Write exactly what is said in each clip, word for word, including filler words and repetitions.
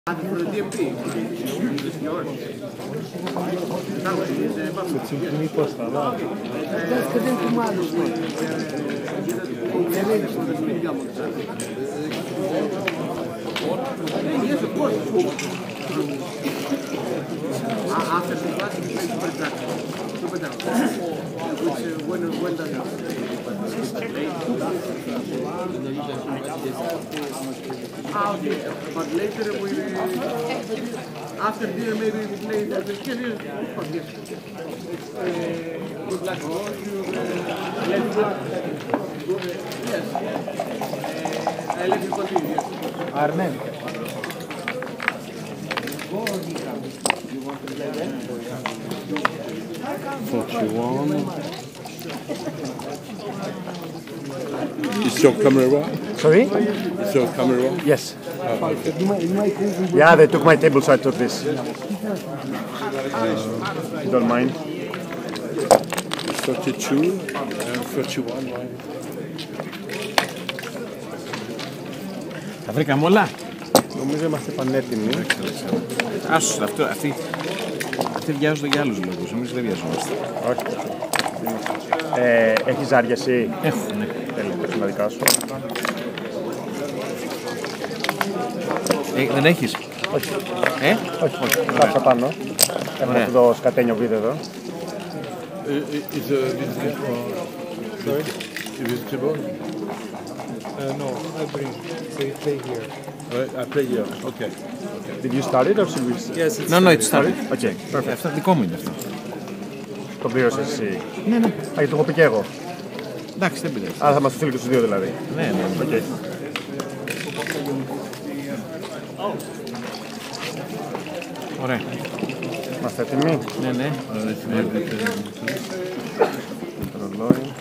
Yes, of course. After the class, it's super dark. Super dark. Which, uh, when, when does it? Ah, okay. But later we, after dinner, maybe we play the can you forget? Good luck to all of you. Let's go. Yes. I let you continue. Yes. Armen. forty-one. Is your camera on? Sorry? Is your camera on? Yes. Oh, okay. Yeah, they took my table, so I took this. Uh, you don't mind? thirty-two and thirty-one. Τα βρήκαμε όλα. Νομίζω είμαστε πανέτοιμοι. Άσου, αυτό, αυτοί, αυτοί βιάζονται για άλλους λόγους, εμείς δεν βιαζόμαστε. Όχι. Ε, έχεις ζάρια εσύ? Έχω, ναι. Τέλεια, πες τα δικά σου. Ε, δεν έχεις? Όχι. Ε? Όχι, όχι. Κάψα πάνω. Έχω αυτό το σκατένιο βίδο εδώ. Is a vegetable? Vegetable? Uh, no, I bring. They play here. I play here. Okay. Did you start it or should we? Yes, it's No, no, it's started. Okay, perfect. Αυτό δικό μου είναι αυτό. Το πλήρωσες εσύ. Ναι, ναι. Α, γιατί το έχω πει και εγώ. Εντάξει, δεν πειράζει. Άρα θα μας το στείλει και στους δύο δηλαδή. Ναι, ναι. Okay. Ωραία. Είμαστε έτοιμοι. Ναι, ναι. Ρολόι.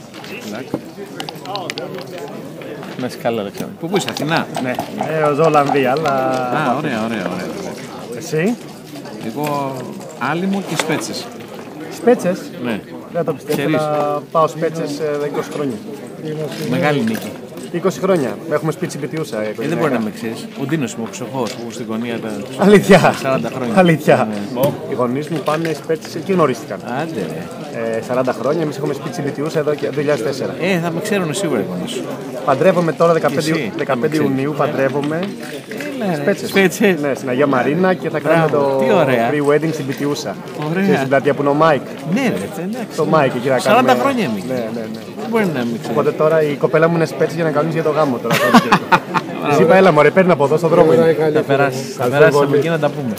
Να είσαι καλά, Αλεξάνδρου. Πού είσαι, Αθηνά? Ναι. Ε, ο Ολλανδία, αλλά... Α, ωραία, ωραία, ωραία. Εσύ? Εγώ άλυμο και σπέτσες. Σπέτσες? Ναι. Δεν το πιστεύω. Ξέρεις. Θα πάω σπέτσες ε, είκοσι χρόνια. Μεγάλη νίκη. είκοσι χρόνια. Έχουμε σπίτι πιτιούσα. Ε, δεν μπορεί να με ξέρεις. Ο Ντίνος μου, ο Ξοχός, που στην γωνία τα Αλήθεια. σαράντα χρόνια. Αλήθεια. Ναι. Οι γονείς μου πάνε σπέτσες, εκεί γνωρίστηκαν. Άντε, ρε. Ε, σαράντα χρόνια, εμείς έχουμε σπίτι πιτιούσα εδώ και το δύο χιλιάδες τέσσερα. Ε, θα με ξέρουν σίγουρα οι γονείς σου. Παντρεύομαι τώρα δεκαπέντε, εσύ, δεκαπέντε θα με Ιουνίου, παντρεύομαι. Σπέτσες. Σπέτσες. Ναι, στην Αγία Μαρίνα και θα κάνουμε Μπράβο, το τι ωραία. pre-wedding στην πιτιούσα. Ωραία. Ξέρεις την πλατεία που είναι ο Μάικ. Ναι, ρε, εντάξει. Το Μάικ εκεί να κάνουμε. σαράντα χρόνια εμείς. Ναι, ναι, ναι. Δεν μπορεί να μην ξέρει. Οπότε τώρα η κοπέλα μου είναι σπέτσι για να κάνουν για το γάμο τώρα. Της είπα, έλα μωρέ, παίρνει από εδώ στον δρόμο είναι. Θα περάσεις, θα περάσεις από εκεί να τα πούμε.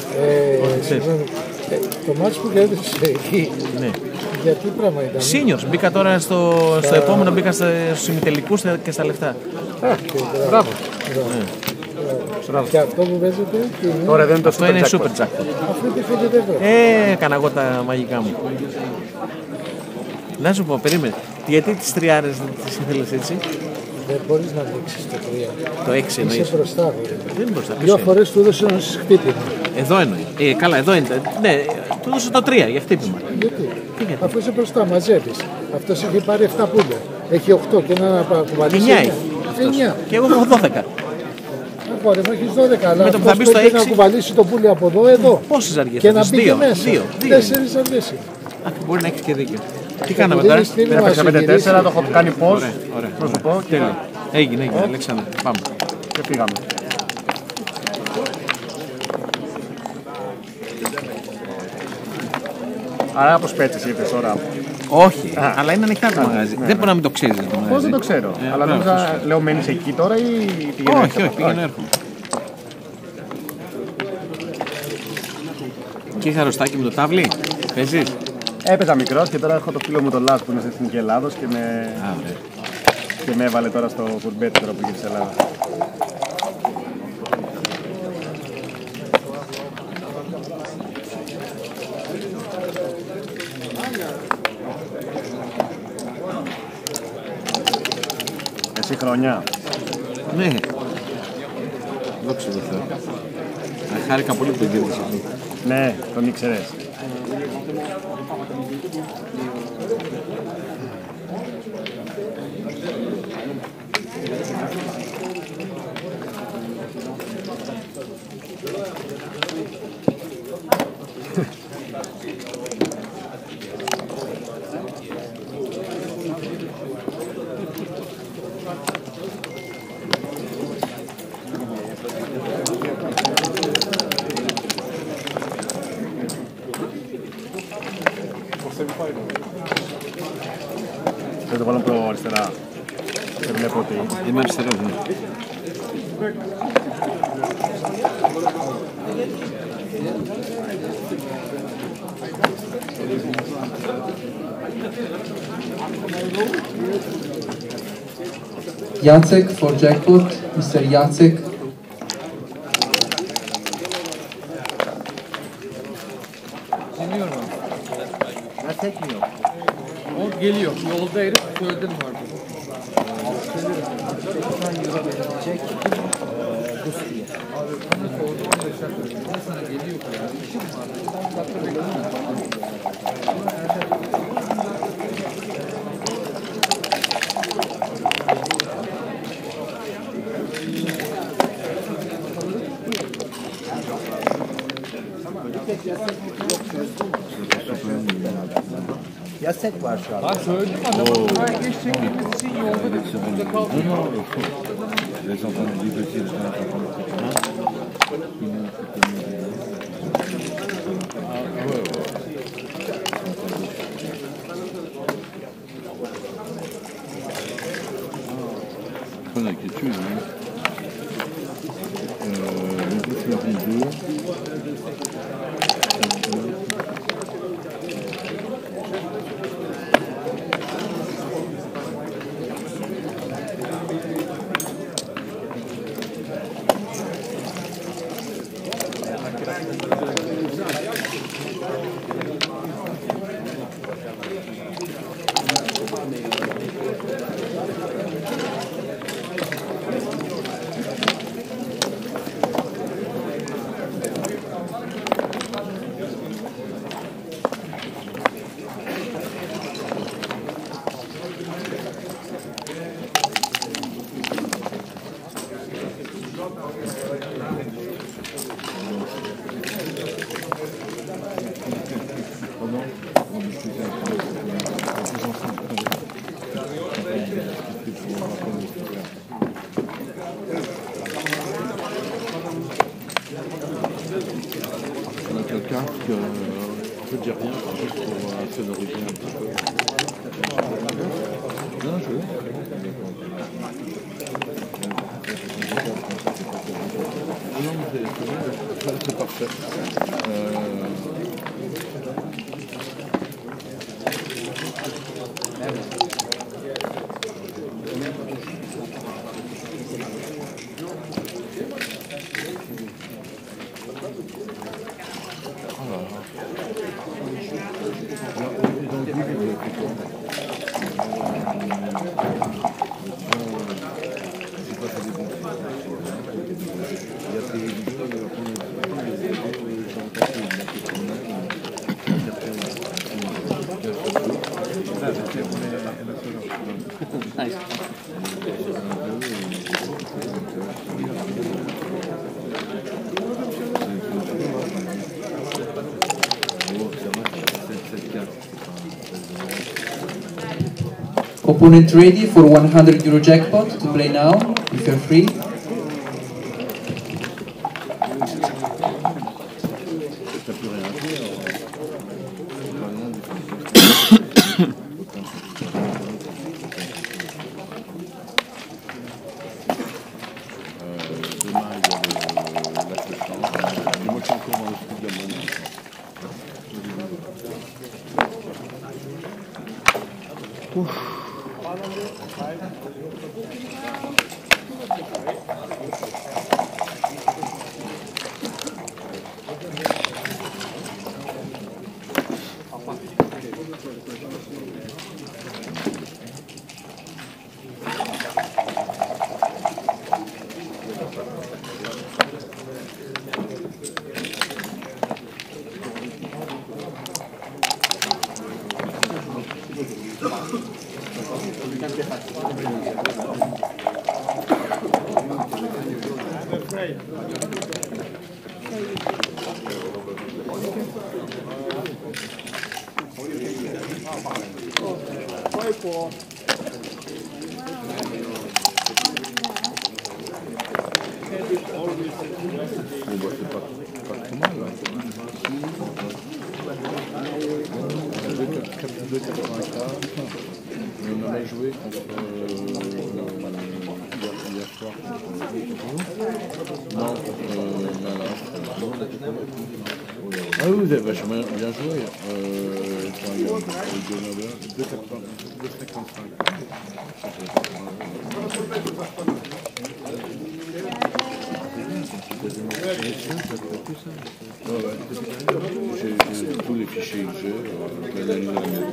Το μάτς που κέρδισε εκεί, Ναι. για τι πράγμα ήταν? Seniors, μπήκα τώρα στο, στο επόμενο, μπήκα στους ημιτελικούς και στα λεφτά. Μπράβο. Και αυτό που παίζετε, τι είναι? Τώρα δεν είναι το Αυτό είναι super super jackpot. jackpot. Αυτό τι φαίνεται εδώ. Ε, έκανα εγώ τα μαγικά μου. Να σου πω, περίμενε. Γιατί τις τριάρες δεν τις ήθελες έτσι? Δεν μπορείς να δείξεις το τρία. Το έξι Είσαι εννοείς. μπροστά. βέβαια. Δεν μπορείς να πεις. Δύο φορές του έδωσε ένα χτύπημα. Εδώ εννοεί. Ε, καλά, εδώ είναι. Ναι, του έδωσε το τρία για χτύπημα. Γιατί? Τι γιατί? Αφού είσαι μπροστά, μαζεύεις. Αυτός έχει πάρει επτά πούντα. Έχει οκτώ και ένα να κουβαλήσει. Εννιά έχει. εννιά. Και εγώ έχω δώδεκα. Αγόρι μου, έχεις δώδεκα. Αλλά Με το που θα αυτός μπει στο πρέπει να έξι. κουβαλήσει το πουλί από εδώ, εδώ. Πόσες αργές Και θα να δεις? μπει και Δύο. μέσα. Δύο. Δύο. Τέσσερις αργές είναι. Α, μπορεί να έχεις και δίκιο. Τι του κάναμε τώρα? δίνεις την Δεν έπαιξα πέντε τέσσερα, το έχω κάνει πώς. Ωραία, ωραία. Να σου πω και Τέλεια. Έγινε, έγινε, Αλέξανδρε. Πάμε. και πήγαμε. Άρα από σπέτσες ήρθες τώρα. Όχι, αλλά είναι ανοιχτά το μαγαζί. Δεν μπορεί να μην το ξέρεις το μαγαζί. Πώς δεν το ξέρω. Ε, Αλλά μπράβο, νόμιζα, λέω, μένεις εκεί τώρα ή πηγαίνεις? Όχι, όχι, πήγαινε έρχομαι. Και είχα αρρωστάκι με το τάβλι. Παίζεις? Έπαιζα μικρός και τώρα έχω το φίλο μου τον Λάς που είναι στην Εθνική Ελλάδος και με, Α, ωραία. και με έβαλε τώρα στο κουρμπέτι τώρα που γύρισε Ελλάδα. Εσύ χρόνια. Ναι. Δόξα τω Θεώ. Χάρηκα πολύ που τον κέρδισα. Ναι, τον ήξερες. Δεν το βάλω πιο αριστερά. Δεν βλέπω ότι... Είμαι αριστερός, ναι. Jacek for jackpot, Mister Jacek. Dinliyorum abi. Ben tekmiyor. O geliyor. Yolda herif söyledim vardı. doksan euro gelecek. Bus diye. Abi bana sordu on beş dakika. Ne sana geliyor ki ya? İşim var. on dakika bekliyorum. Yasak var şu an. Ben söyledim adama buraya geç çekilmesi için yolda dedim. Burada kaldım. Non, non, au fond. Là, ils sont en train de négocier, ils sont en train de Ah ouais, ouais. On a quelque chose, hein. Euh, le bus la vidéo. On a quelqu'un qui, euh, en fait, j'ai rien, juste pour euh, sonoriser un petit peu. Non, je veux. Non, mais c'est c'est bon, c'est parfait. Euh... Opponent ready for one hundred euro jackpot to play now, if you're free. Ouf. Poi può... Bon, bah, c'est pas, pas trop mal. Là. deux quatre-vingt-quatre. On en a joué contre euh, hier, hier soir contre non, contre euh, Malin. Ah oui, vous avez vachement bien joué. Euh, quand il y a deux cinquante-cinq. Ouais, ouais. J'ai tous les fichiers que j'ai, euh, je l'analyse à la maison.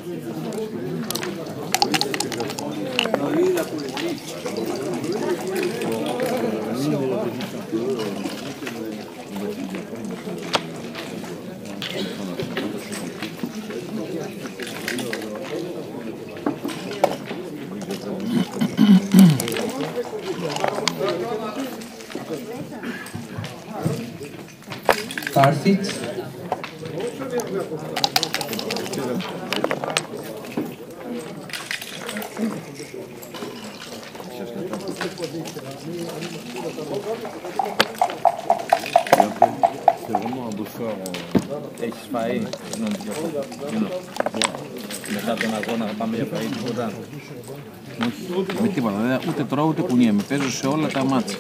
Carthage. C'est vraiment un beau soir. Έχεις φαΐ, συγγνώμη, μετά τον αγώνα θα πάμε για φαΐ τίποτα? Όχι, με τίποτα, δεν, ούτε τρώω ούτε κουνιέμαι, παίζω σε όλα τα μάτσα.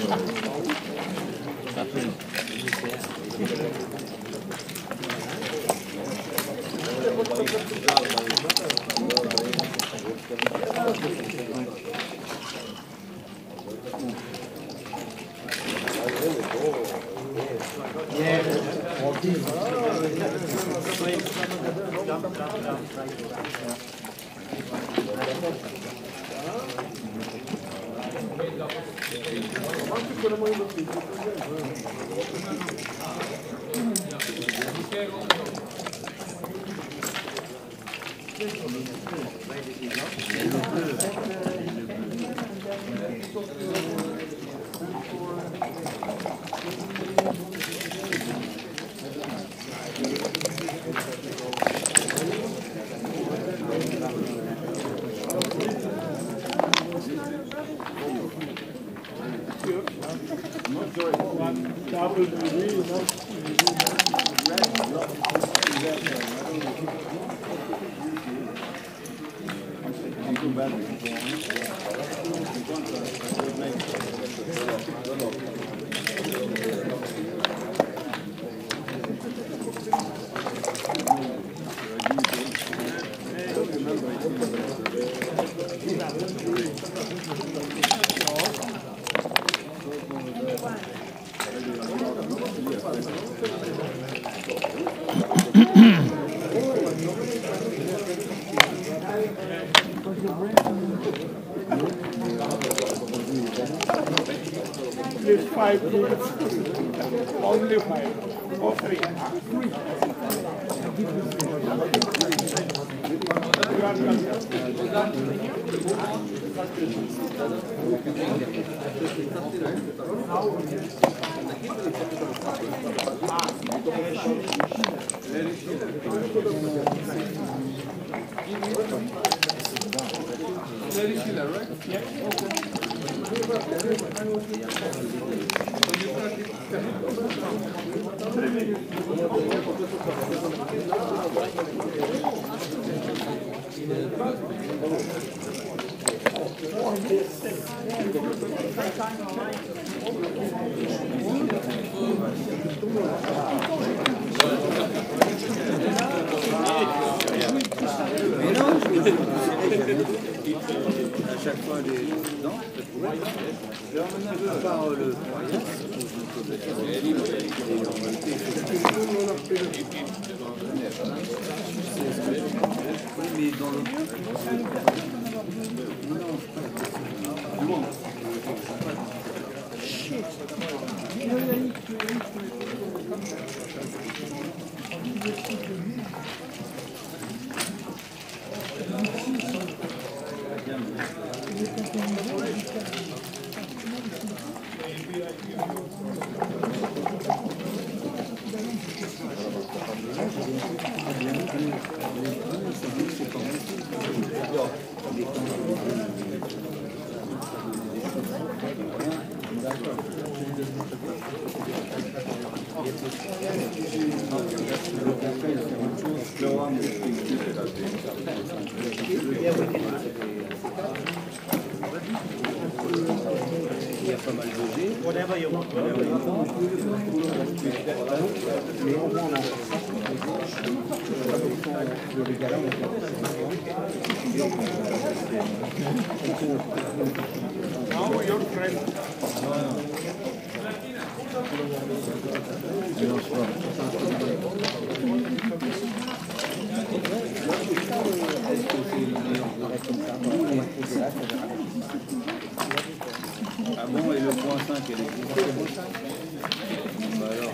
There's five kids. Only five. Or three. Three. Very similar, right? Yeah. À chaque fois les dents, par le oui, mais dans le c'est Il y a pas mal de G. Ah bon, et le point cinq, elle est bon. Bah alors,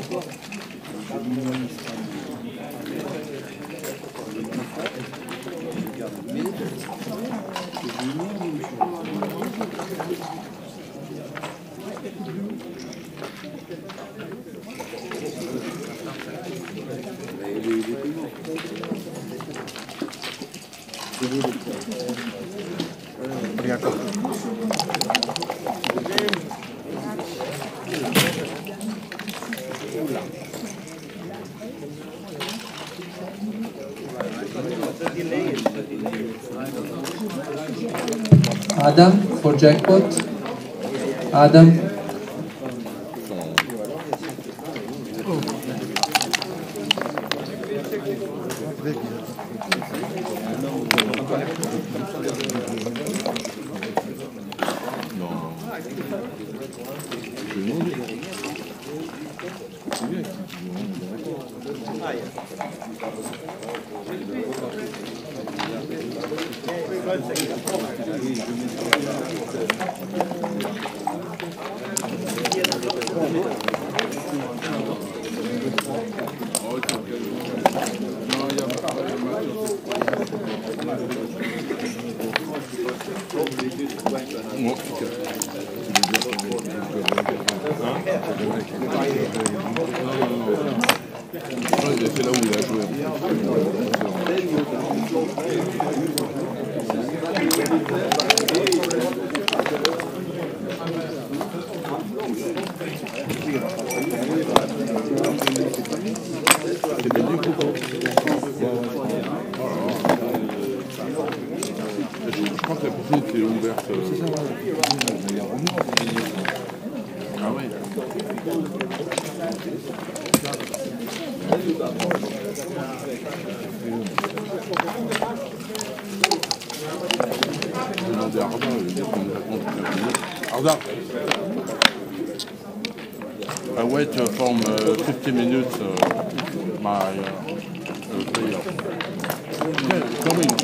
Adam for jackpot. Adam. C'est là où il a joué. Je crois que la piscine était ouverte. C'est ça, ah oui. Je vais demander à Arda, il va dire qu'on nous raconte toute la journée. Arda! I wait uh, from uh, fifty minutes uh, my uh, player. Yeah, coming.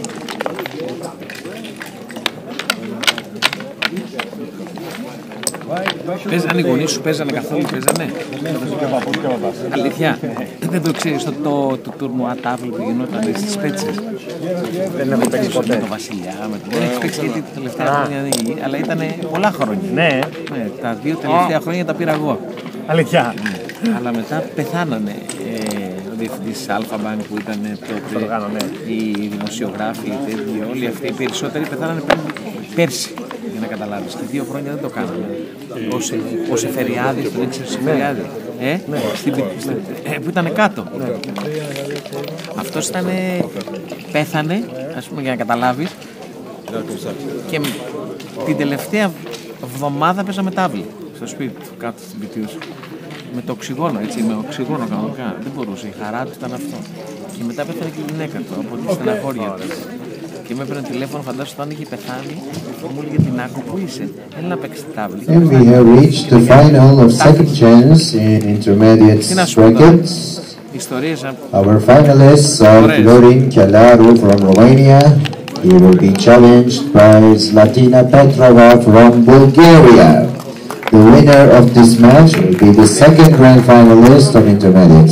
Παίζανε οι γονείς σου, παίζανε καθόλου, παίζανε. Αλήθεια. Δεν το ξέρεις το, το, το τουρνουά τάβλο που γινόταν στις Πέτσες. Δεν έχω παίξει ποτέ. Με τον Βασιλιά, με τον... Δεν έχεις παίξει γιατί τα τελευταία χρόνια δεν γίνει, αλλά ήταν πολλά χρόνια. Ναι. Ναι, τα δύο τελευταία χρόνια τα πήρα εγώ. Αλήθεια. Αλλά μετά πεθάνανε ε, ο διευθυντής της Alpha Bank που ήταν τότε, ναι. Οι δημοσιογράφοι, οι τέτοιοι, όλοι αυτοί οι περισσότεροι πεθάνανε πέρσι. Για να καταλάβεις, και δύο χρόνια δεν το κάναμε. Ο Σεφεριάδης, τον ήξερε Σεφεριάδη, ε, που ήταν κάτω. Αυτός ήταν, πέθανε, ας πούμε, για να καταλάβεις, και την τελευταία εβδομάδα παίζαμε τάβλη στο σπίτι του, κάτω στην πιτή σου. Με το οξυγόνο, έτσι, με οξυγόνο κανονικά. Δεν μπορούσε, η χαρά του ήταν αυτό. Και μετά πέθανε και η γυναίκα του από τη στεναχώρια της. Και με έπαιρνε τηλέφωνο, φαντάσου όταν είχε πεθάνει, μου έλεγε την άκου, πού είσαι, έλα να παίξει τη τάβλη. And we have reached the final of second chance in intermediate brackets. Our finalists are Florin Chalaru from Romania. He will be challenged by Zlatina Petrova from Bulgaria. The winner of this match will be the second grand finalist of intermediates.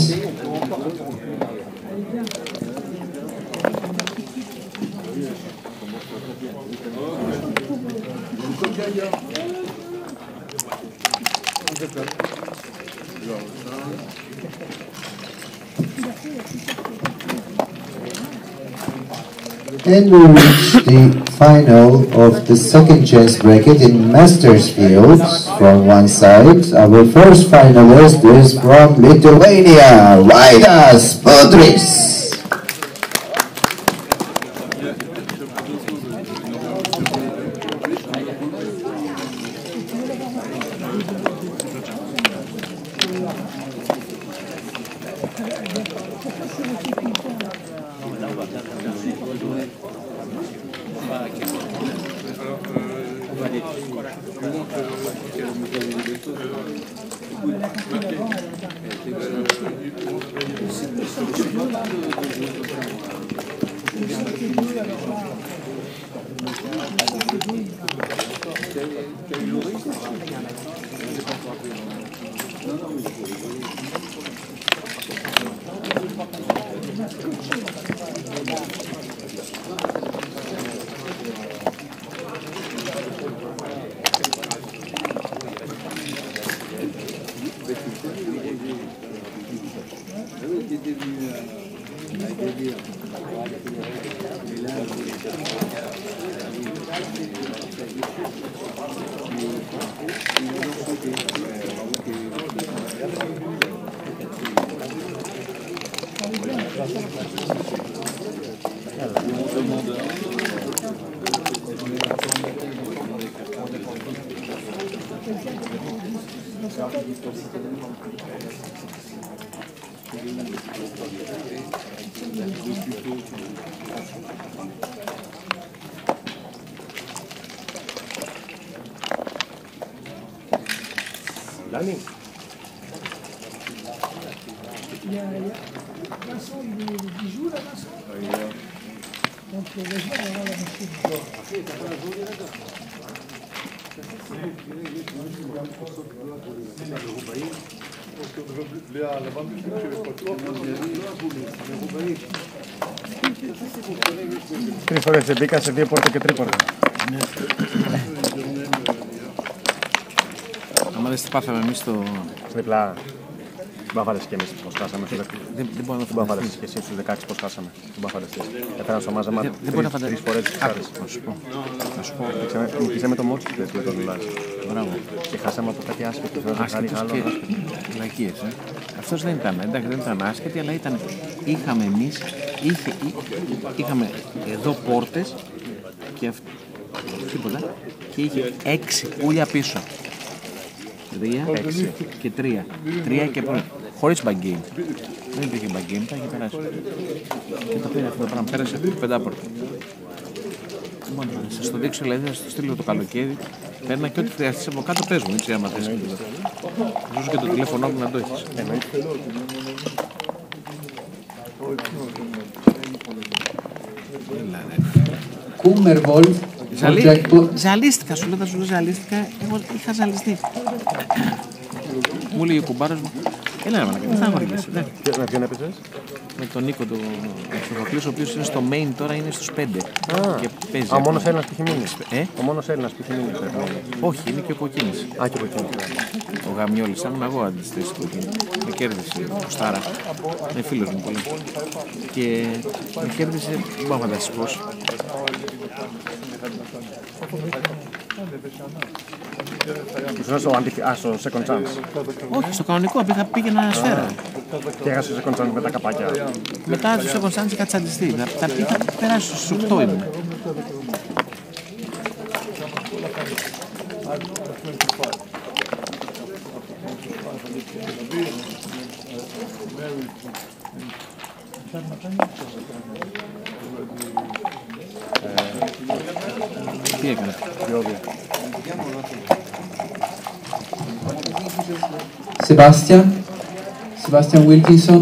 And we reach the final of the second chance bracket in Masters fields. From one side, our first finalist is from Lithuania, Vaidas Budrys. Dani. Il y a, il y a Vincent, il, est, il joue là, Vincent. Donc vas-y, on va voir la machine. Τρεις φορές μπήκα σε δύο πόρτα και τρίπορτα. Άμα δεν πάθαμε εμείς το... Διπλά. Την μπαφάρες και εμείς πως χάσαμε. Δεν μπορεί να την μπαφάρες και εσύ στους δεκαέξι πως χάσαμε. Την μπαφάρες της. Έφεραν στο μάζεμα τρεις φορές τις χάρες. Να σου πω. Να σου πω. Νικήσαμε το μότσι της με τον Λουλάς. Μπράβο. Και χάσαμε από κάτι άσχετο. Άσχετος και λαϊκίες. Αυτός δεν ήταν, εντάξει δεν ήταν άσχετη, αλλά ήταν... Είχαμε εμείς, είχε, είχαμε εδώ πόρτες και αυτό. Τίποτα. Και είχε έξι πουλιά πίσω. Τρία, έξι και τρία. Τρία και πρώτα. Χωρίς μπαγκίν. Δεν υπήρχε μπαγκίν, τα είχε περάσει. Και το πήρε αυτό το πράγμα. Πέρασε πεντάπορτα. Μόνο να σας το δείξω, δηλαδή, θα σας το στείλω το καλοκαίρι. Παίρνα και ό,τι χρειαστείς από κάτω πες μου, έτσι άμα θες. Ζούσε και το τηλέφωνο μου να το έχεις. Κούμερ Βολφ. Ζαλίστηκα, σου λέω, θα σου λέω ζαλίστηκα. Εγώ είχα ζαλιστεί. Μου λέει ο κουμπάρος μου, έλα ρε μαλάκα, δεν θα αγοργήσει. Με ποιον έπαιζες? Με τον Νίκο τον Σοφοκλής, ο οποίος είναι στο main τώρα, είναι στους πέντε. Και παίζει. Α, ο μόνος Έλληνας που έχει μείνει. Ε? Ο μόνος Έλληνας που έχει μείνει. Όχι, είναι και ο Κοκκίνης. Α, και ο Κοκκίνης. Ο Γαμιόλης, ήμουν εγώ αντιστήσεις του Κοκκίνη. Με κέρδισε ο Στάρα. Είναι φίλος μου πολύ. Και με κέρδισε, δεν μπορώ να φανταστείς πώς. Ήσουν στο, α, στο second chance. Όχι, στο κανονικό πήγαινα σφαίρα. Και έχασε το second chance με τα καπάκια. Μετά το second chance είχα τσαντιστεί. Τα είχα περάσει στους οκτώ ήμουν. Τι έκανε? Διόδια. Sebastian. Sebastian Wilkinson.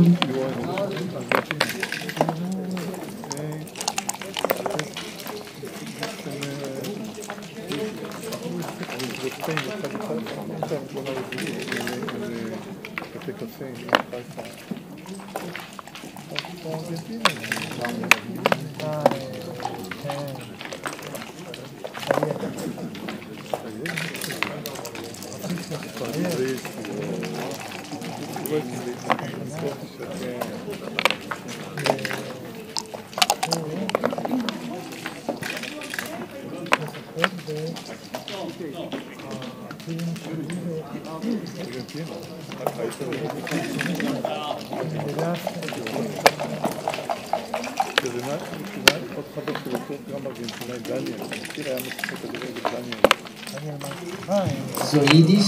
Zoidis.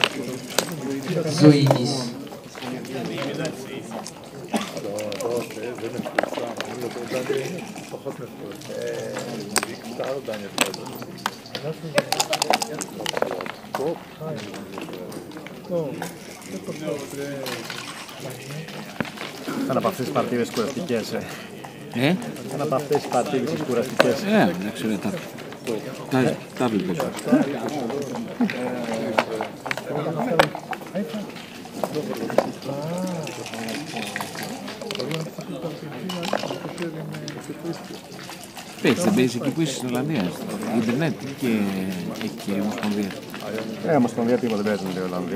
Zoidis. Ήταν από αυτές τις παρτίδες κουραστικές, ε. Ε? Ήταν από αυτές τις παρτίδες τις κουραστικές. Ε, εντάξει, ρε, τα... Τα, τα βλέπεις. Πες, δεν παίζεις εκεί που είσαι στην Ολλανδία, στο Ιντερνετ και εκεί η Ομοσπονδία. Ε, Ομοσπονδία τίποτα δεν παίζουν οι Ολλανδοί.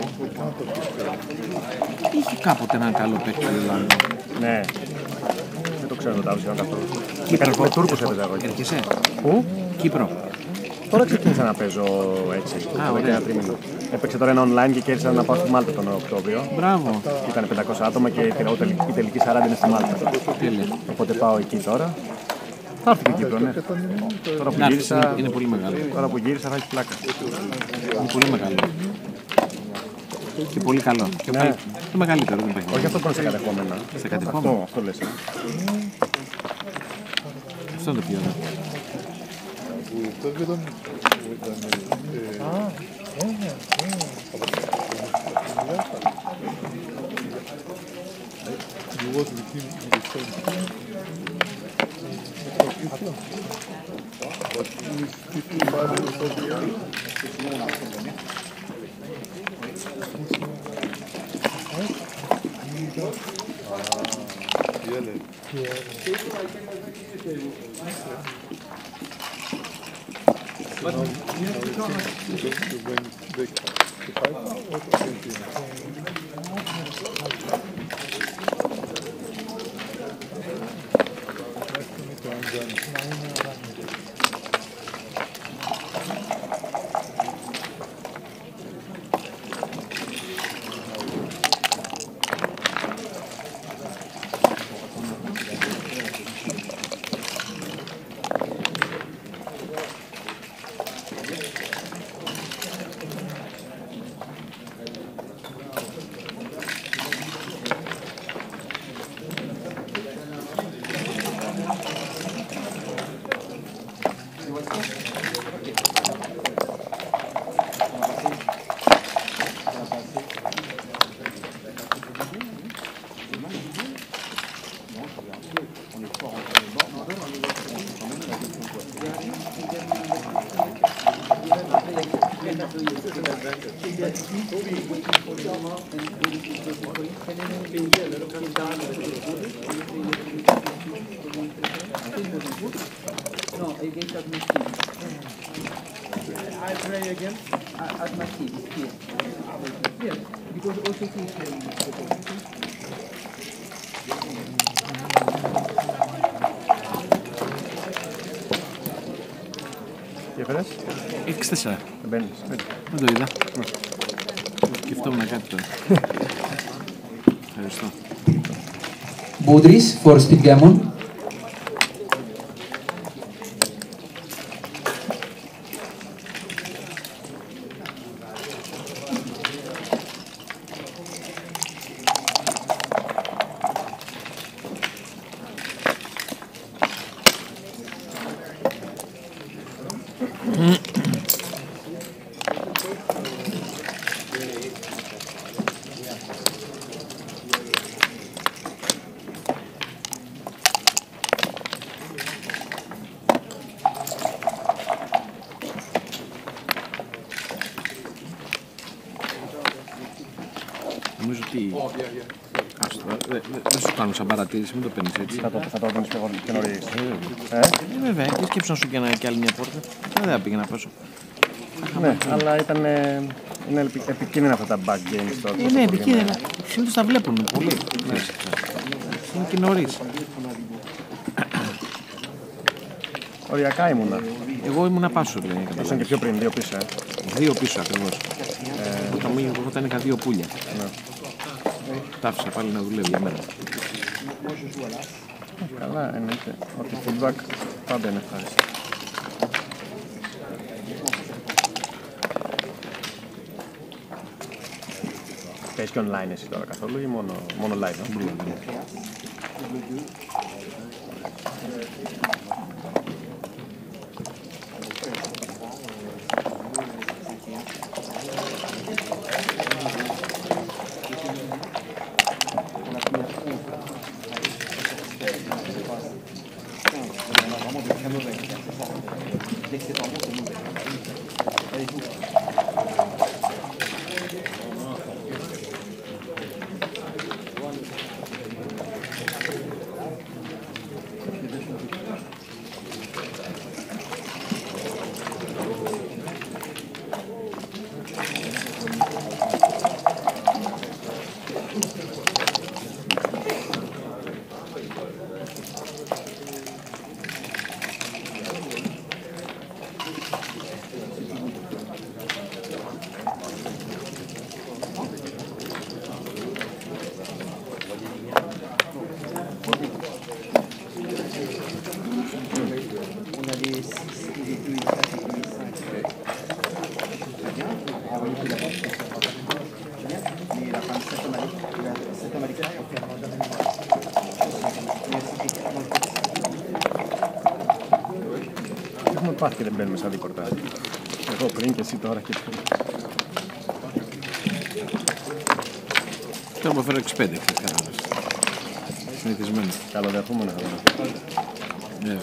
Είχε κάποτε έναν καλό παίκτη η Ολλανδία. Ναι. Δεν το ξέρω το τάψιο καθόλου. Με Τούρκους έπαιζα εγώ. Έρχεσαι. Πού? Κύπρο. Τώρα ξεκίνησα να παίζω έτσι. Α, ωραία. Έπαιξε τώρα ένα online και κέρδισα να πάω στη Μάλτα τον Οκτώβριο. Μπράβο. Ήταν πεντακόσια άτομα και η τελική σαράντα είναι στη Μάλτα. Τέλεια. Οπότε πάω εκεί τώρα. Θα έρθει και Κύπρο, ναι. Τώρα που γύρισα, είναι πολύ μεγάλο. Τώρα που γύρισα θα έχει πλάκα. Είναι πολύ μεγάλο. Και πολύ καλό. Και ναι. Το μεγαλύτερο δεν υπάρχει. Όχι αυτό που είναι σε κατεχόμενα. Σε κατεχόμενα. Αυτό, αυτό λες. Αυτό είναι το πιο ωραίο. No, against Admas team. I play against Admas team here. Yes, because also he is playing. Τι έφερες? είκοσι τέσσερα. Δεν μπαίνεις. Δεν το είδα. Σκεφτόμουν κάτι τώρα. Ευχαριστώ. Boudris for Speedgamon. Νομίζω ότι... Άστο, δεν σου κάνω σαν παρατήρηση, μην το παίρνεις έτσι. Θα το, θα το παίρνεις πιο νωρίς. Ε, βέβαια, και σκέψου να σου και, και άλλη μια πόρτα. Δεν θα πήγαινα πόσο. Ναι, αλλά ήταν... Είναι επικίνδυνα αυτά τα back games τώρα. Ε, ναι, επικίνδυνα. Συνήθως τα βλέπουν πολύ. Είναι και νωρίς. Οριακά ήμουνα. Εγώ ήμουνα πάσο, λέει. Ήσουν και πιο πριν, δύο πίσω. Ε. Δύο πίσω ακριβώς. Ε, θα μου είχε κόχονταν είχα δύο πουλια. Τα άφησα πάλι να δουλεύει για μένα. Καλά, εννοείται. Ότι feedback πάντα είναι ευχάριστο. Παίζεις και online εσύ τώρα καθόλου ή μόνο, μόνο live? Ναι. Έχουμε πάθει και δεν μπαίνουμε σαν δίκορτα. Εγώ πριν και εσύ τώρα και πριν. Τώρα μου φέρω έξι πέντε, κατάλαβες. Συνηθισμένο. Καλοδεχούμενο θα δω. Ναι.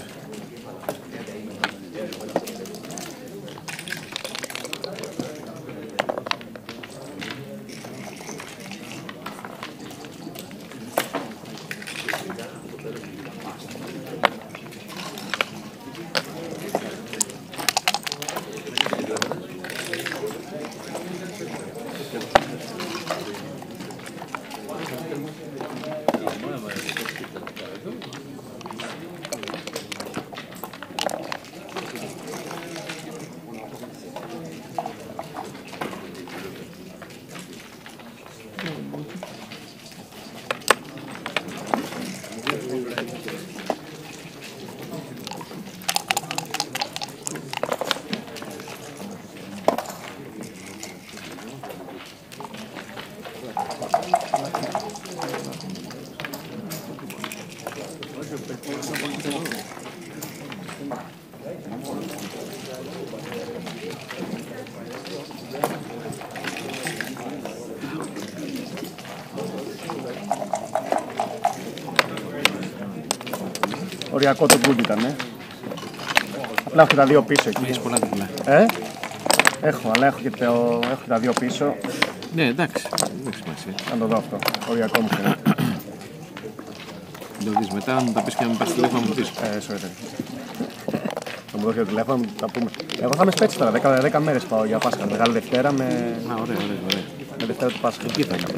Οριακό το good ήταν, ε. Απλά έχω και τα δύο πίσω εκεί. Έχεις πολλά διπλά. Ε, έχω, αλλά έχω και, το, έχω και τα δύο πίσω. Ναι, εντάξει, δεν έχει σημασία. Να το δω αυτό, οριακό μου φαίνεται. Να το δεις μετά, να τα πεις και να μην πάρεις τηλέφωνο να μου πεις. Ε, sorry. Θα μου δώσει το τηλέφωνο, να τα πούμε. Εγώ θα είμαι σπέτσι τώρα, δέκα μέρες πάω για Πάσχα. Μεγάλη Δευτέρα με... Α, ωραία, ωραία, ωραία. Με Δευτέρα του Πάσχα. Εκεί θα έκαμε.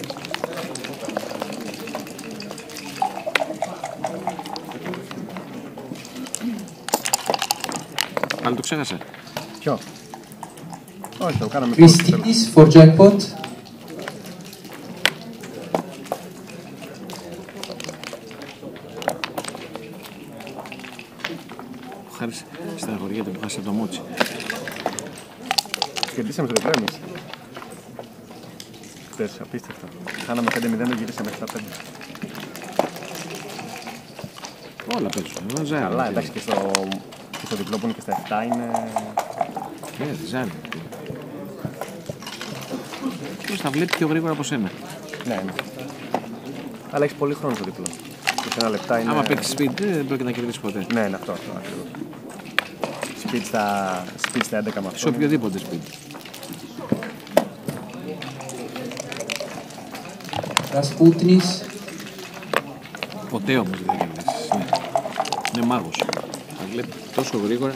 Πάλι το ξέχασε. Ποιο? Όχι, το κάναμε Christie's for jackpot. Ο Χάρης στεναχωριέται που χάσε το μότσι. Κερδίσαμε στο διπλό εμείς. Χτες, απίστευτο. Χάναμε πέντε μηδέν και γυρίσαμε επτά πέντε. Όλα παίζουν. Καλά, εντάξει, και στο, και στο διπλό που είναι και στα επτά είναι... Ναι, ζάρι. Ποιος θα βλέπει πιο γρήγορα από σένα. Ναι, ναι. Αλλά έχεις πολύ χρόνο στο διπλό. Και σε ένα λεπτά είναι... Άμα παίξεις speed δεν πρόκειται να κερδίσεις ποτέ. Ναι, είναι αυτό, αυτό ακριβώς. Speed στα, speed στα έντεκα με αυτό. Σε οποιοδήποτε speed. Rasputin's. Ποτέ όμως δεν θα κερδίσεις. Ναι. Είναι μάγος. Θα βλέπει τόσο γρήγορα.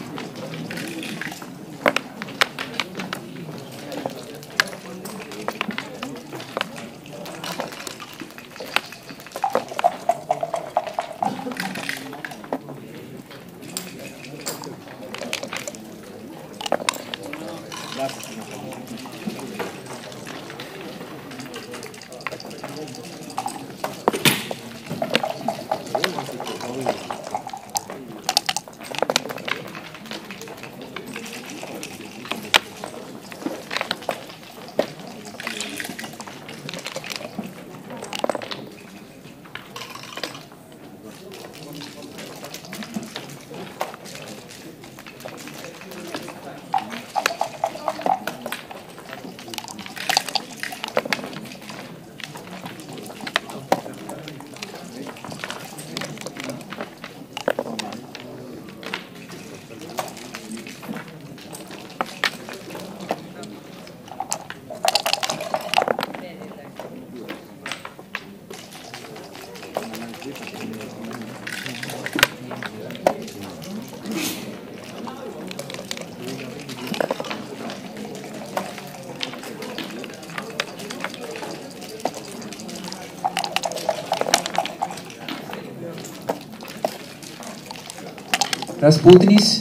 Rasputinis.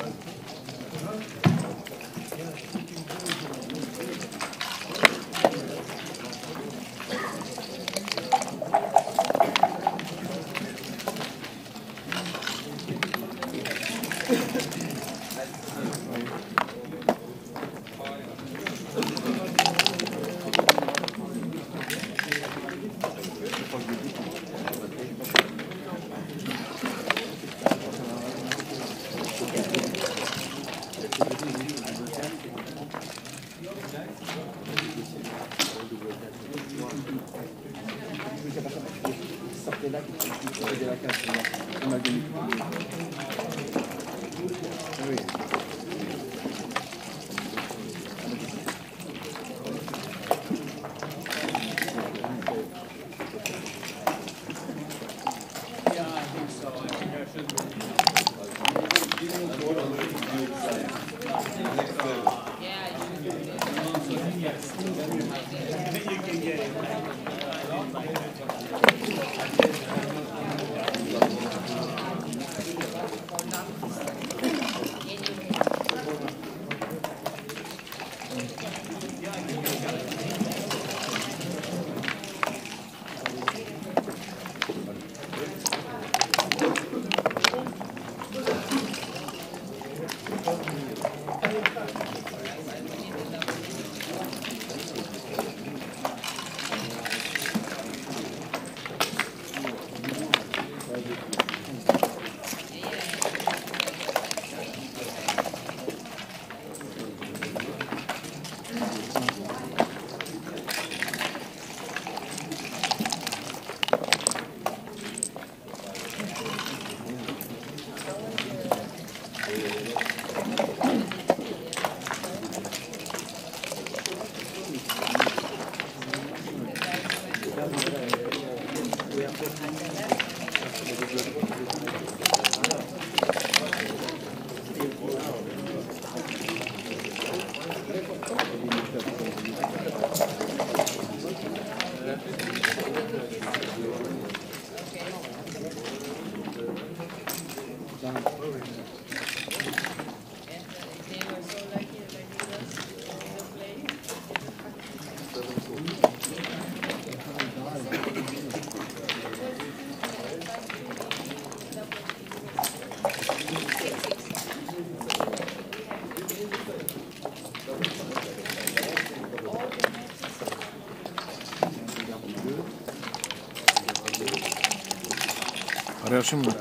Ωραίο σήμερα.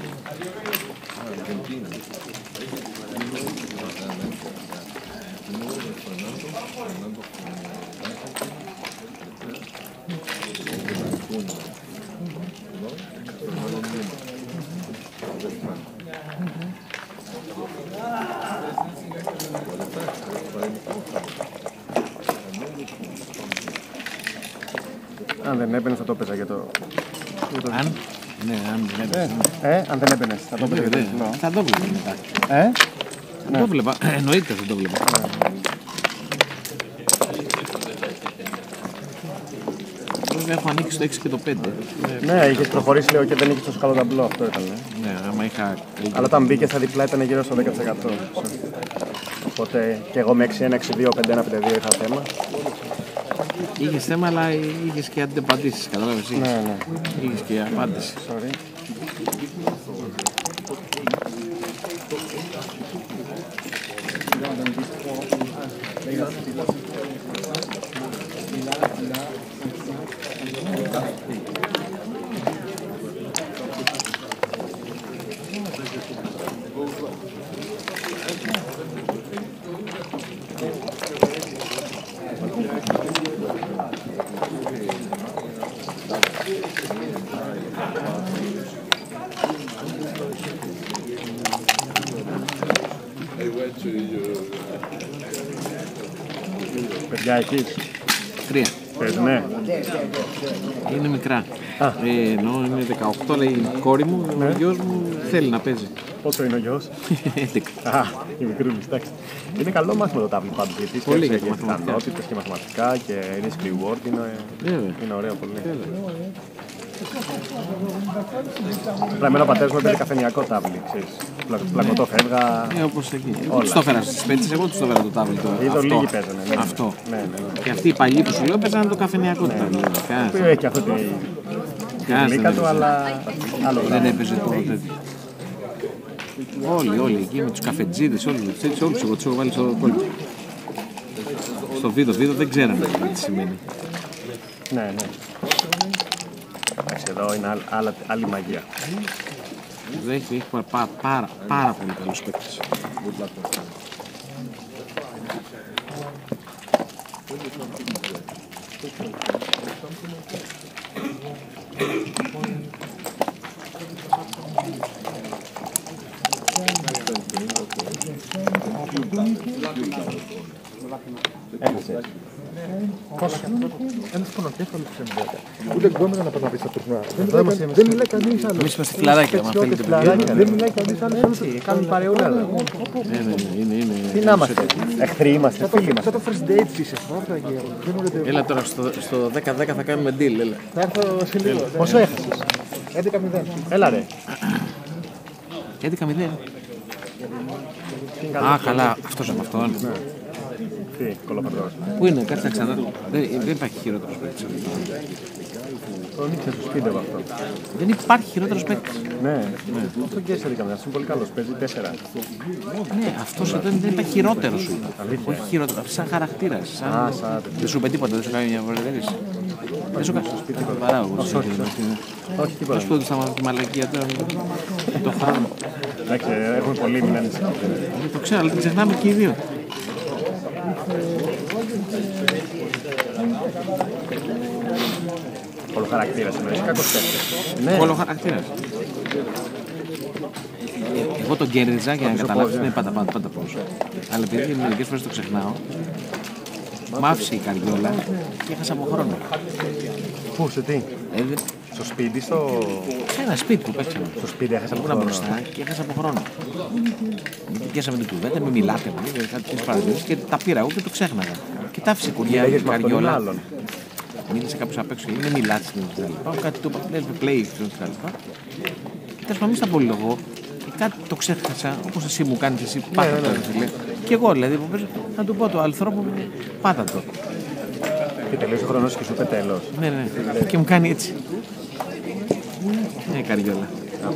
Argentina. Αν δεν έμπαινες θα το έπαιζα για το... Αν? Ναι, αν δεν έμπαινες. Ε, αν δεν έμπαινες θα το έπαιζα για το υψηλό. Θα το βλέπα μετά. Ε? Θα το βλέπα. Εννοείται θα το βλέπα. Βέβαια έχω ανοίξει το έξι και το πέντε. Ναι, είχες προχωρήσει λίγο και δεν είχες τόσο καλό ταμπλό, αυτό ήταν. Ναι, άμα είχα... Αλλά όταν μπήκε στα διπλά ήταν γύρω στο δέκα τοις εκατό. Οπότε και εγώ με έξι ένα, έξι δύο, πέντε ένα, πέντε δύο είχα θέμα. Είχες θέμα, αλλά είχες και αντιπαντήσεις, κατάλαβες. Ναι, ναι. Είχες και απάντηση. Sorry. Παιδιά έχεις? Τρία. Πες, ναι. Είναι μικρά. Α. Ε, ενώ είναι δεκαοκτώ, λέει η κόρη μου, Ναι. ο γιος μου θέλει να παίζει. Πόσο είναι ο γιος? έντεκα. Α, η μικρούλης, εντάξει. Είναι καλό μάθημα το τάβλι πάντως, γιατί Πολύ σκέφτεσαι για και μαθηματικά. πιθανότητες και μαθηματικά και risk reward, είναι, Βέβαια. είναι ωραίο πολύ. Βέβαια. Απλά εμένα ο πατέρας μου έπαιρνε καφενειακό τάβλι, ξέρεις. Πλα, πλακωτό φεύγα. Ε, όπως εκεί. Εγώ Όλα. τους το έφερα στις πέτσες, εγώ τους το έφερα το τάβλι. Το, Είδω αυτό. λίγοι παίζανε. Ναι, ναι. Αυτό. Ναι, ναι, ναι. Και αυτοί οι παλιοί που σου λέω παίζανε το καφενειακό τάβλι. Που έχει αυτό τη μίκα του, αλλά άλλο δεν πράγμα. έπαιζε το τέτοιο. Όλοι, όλοι εκεί με τους καφετζίδες, όλοι τους έτσι, όλους εγώ τους έχω βάλει στο κόλπο. Στο βίντεο, βίντεο δεν ξέρανε τι σημαίνει. Ναι, ναι. Εντάξει, εδώ είναι άλλα- άλλα- άλλη μαγεία. Εδώ έχει, έχει πάρα, πάρα, πάρα, πάρα πολύ καλούς παίκτες. Έχασε. Πόσο? Ένας πονοκέφαλος ξεμβέται. Ούτε γκόμενα να παταβείς τα τουρνά. Δεν μιλάει κανείς άλλος. Εμείς είμαστε φιλαράκια, άμα θέλετε. Δεν μιλάει κανείς άλλος. Κάνουν παρεούλα. Ναι, ναι, ναι, είναι, είναι. Τι να είμαστε, εχθροί είμαστε, φίλοι Σαν είμαστε. το first date είσαι. Ωραία, γέρο. Δεν μου Έλα τώρα στο, στο δέκα δέκα θα κάνουμε deal, έλα. Θα έρθω σε λίγο. Πόσο έχασες? έντεκα μηδέν. Έλα ρε. έντεκα μηδέν. Α, καλά, αυτός από αυτόν. Τι, κολοπατρός. Πού είναι, κάτσε να ξανά. Δεν, δεν υπάρχει χειρότερος παίκτης. Τον ήξερε στο σπίτι από αυτό. Δεν υπάρχει χειρότερος παίκτης. Ναι, αυτό και σε δίκαμε. Είναι πολύ καλός, παίζει τέσσερα. Ναι, αυτός εδώ δεν υπάρχει χειρότερος σου είπα. Όχι χειρότερο, σαν χαρακτήρας. Σαν... Α, σαν... Δεν σου είπε τίποτα, δεν σου κάνει μια βολευέρηση. Δεν σου κάνει. Παράγω. Όχι τίποτα. Πώς πω ότι σταματώ τη μαλακία τώρα με το χρόνο. Εντάξει, έχουμε πολύ, μην ανησυχείς. Το ξέρω, αλλά την ξεχνάμε και οι δύο. Κολοχαρακτήρας εννοείς, κακός παίκτης. Ναι. Όλο χαρακτήρας. Εγώ τον κέρδιζα για να καταλάβεις, είναι πάντα πάντα πάντα πόσο. Αλλά επειδή μερικές φορές το ξεχνάω, μ' άφησε η καριόλα και έχασα από χρόνο. Πού, σε τι? Ε, δεν- Στο σπίτι, στο... Σε ένα σπίτι που παίξαμε. στο σπίτι έχασα από Ήμουν χρόνο. μπροστά και έχασα από χρόνο. Γιατί πιάσαμε την κουβέντα, με μιλάτε μου, και κάτι τέτοιες παρατηρήσεις και τα πήρα εγώ και το ξέχναγα. Και τα άφησε κουριά η Λέγες με αυτόν ή με καριόλα. άλλον. Μίλησε κάποιος απ' έξω, είναι μιλάτε στην κτλ. Πάω κάτι του είπα, λες με play κτλ. Και τέλος πάντων, μη στα πω λίγο. Και κάτι το ξέχασα, όπως εσύ μου κάνεις εσύ, πάτα το, ρε φίλε. Και εγώ δηλαδή, που παίζω, να του πω το ανθρώπου μου, πάτα το. Και τελείωσε ο χρόνος και σου είπε τέλος. Ναι, ναι, και μου κάνει έτσι. Ναι, καριόλα.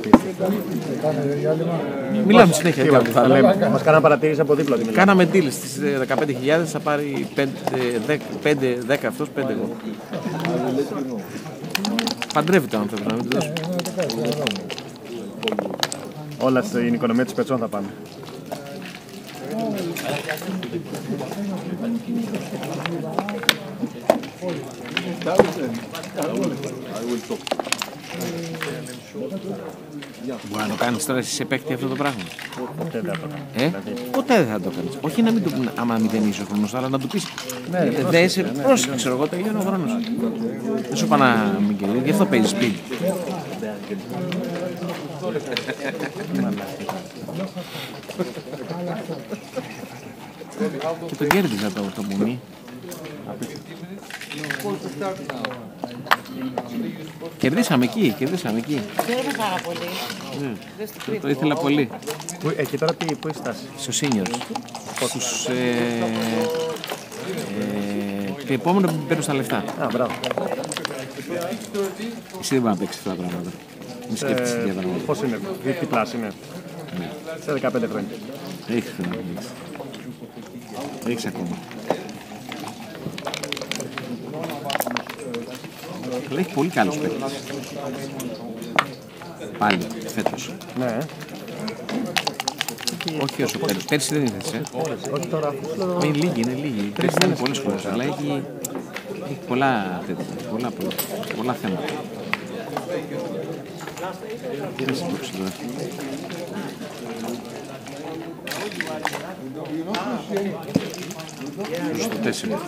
Μιλάμε συνέχεια. Τι τι άλλο είπαμε, θα θα λέμε. λέμε. Μας κάναν παρατήρηση από δίπλα. τι μιλάμε. Κάναμε deal στις δεκαπέντε χιλιάδες, θα πάρει πέντε δέκα αυτός, πέντε εγώ. Παντρεύεται ο άνθρωπος, να μην του δώσουμε. Όλα στην οικονομία της πετσών θα πάνε. Μπορεί να το κάνεις τώρα εσύ σε παίκτη αυτό το πράγμα. Ποτέ δεν θα το κάνω. Ε? Ποτέ δεν θα το κάνεις. Όχι να μην το πει άμα μηδενίσει ο χρόνος, αλλά να του πεις Ναι, δεν είσαι πρόσεξε, ξέρω εγώ, τελειώνει ο χρόνος. Δεν σου είπα να μην κερδίσεις, γι' αυτό παίζεις σπίτι. Και τον κέρδιζα το, το μπουνί. Κερδίσαμε εκεί, κερδίσαμε εκεί. Χαίρομαι πάρα πολύ. Ναι. Το, το ήθελα πολύ. Πού, εκεί τώρα τι, πού είσαι στάση? Στο seniors. Στους... Ε, ε, το επόμενο παίρνω στα λεφτά. Α, μπράβο. Εσύ δεν μπορεί να παίξεις αυτά τα πράγματα. Μη σκέφτεσαι τέτοια πράγματα. Πώς είναι, τι πλάση είναι? Ναι. Σε δεκαπέντε χρόνια. Έχεις χρόνο. Έχεις ακόμα. Αλλά έχει πολύ καλούς παίκτες. Πάλι, φέτος. Ναι. Όχι όσο πέρυσι. Πέρυσι δεν ήθελες, ε. Όχι τώρα. Είναι λίγοι, είναι λίγοι. Πέρυσι ήταν πολλές φορές, αλλά έχει, έχει πολλά τέτοια, πολλά, πολλά, πολλά θέματα. Τι να συμπλήξει τώρα. Στο τέσσερα.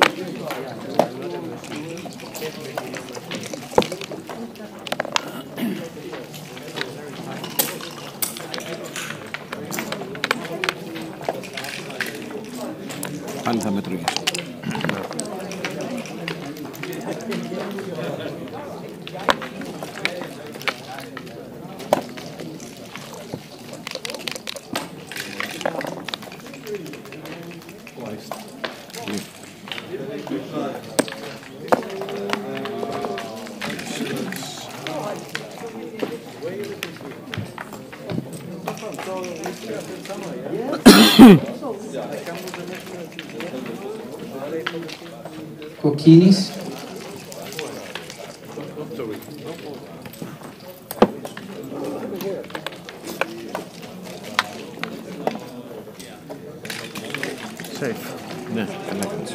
Πάλι θα μετρούγεις. Κοκκίνης. Safe. Ναι, καλά κάνεις.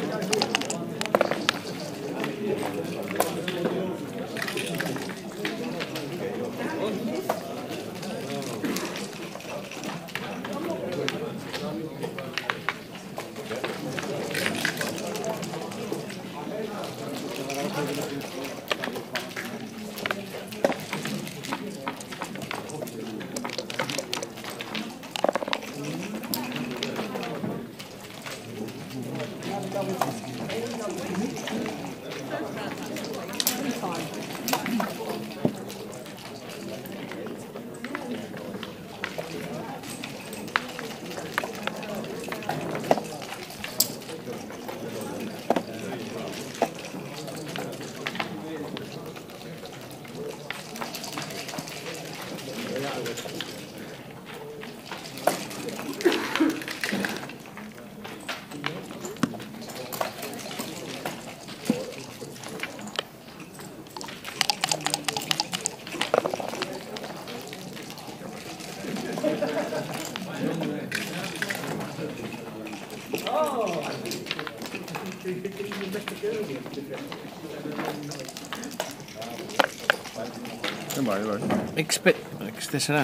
Δεν πάει, δεν πάει. έξι τέσσερα.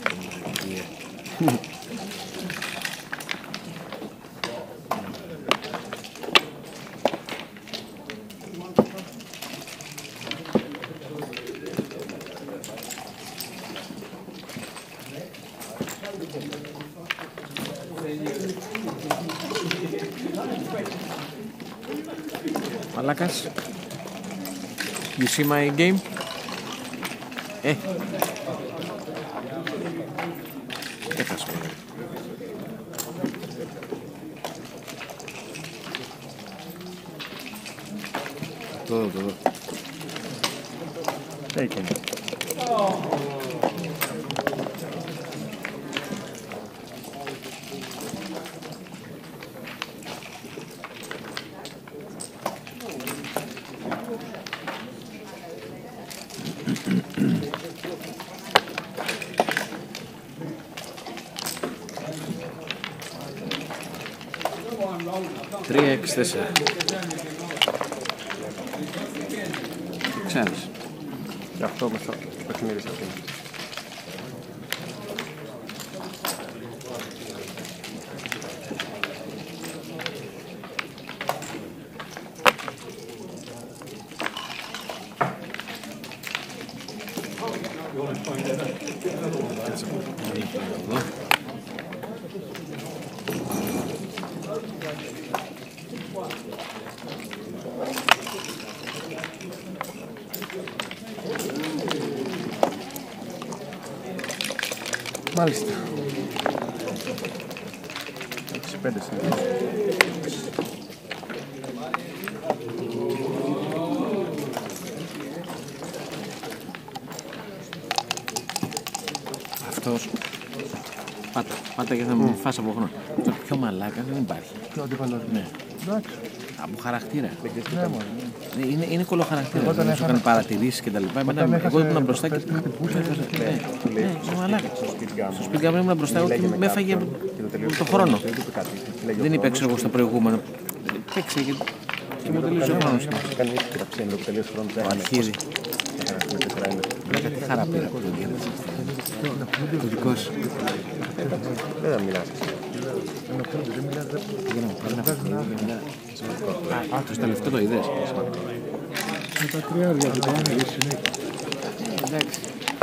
Μαλάκας. You see my game? Ε. Έχασε. Το δω, το δω. Taken. έξι τέσσερα. Ξέρεις. Και αυτό με το παιχνίδι σε αυτήν. Μάλιστα. έξι πέντε συνήθως. Αυτός. Πάτα, πάτα και θα μου mm. φας από χρόνο. Το πιο μαλάκα δεν υπάρχει. Πιο αντίπαλος. Ναι. Εντάξει. Από χαρακτήρα. Ναι, μόνο. Είναι, είναι κολοχαρακτήρα. Δεν σου έκανε παρατηρήσεις και τα λοιπά. Εγώ ήμουν μπροστά και... Ναι, είναι μαλάκα. Στο σπίτι μου ήμουν μπροστά και με έφαγε το χρόνο. Δεν είπε ξέρω εγώ στο προηγούμενο. Παίξε και μου τελείωσε ο χρόνος. Ο αρχίδι. Βρέκα τι χαρά πήρα. Το δικό σου. Δεν θα μιλάς. Α, το τελευταίο το είδες. Με τα τριάρια που πάνε συνέχεια. Εντάξει.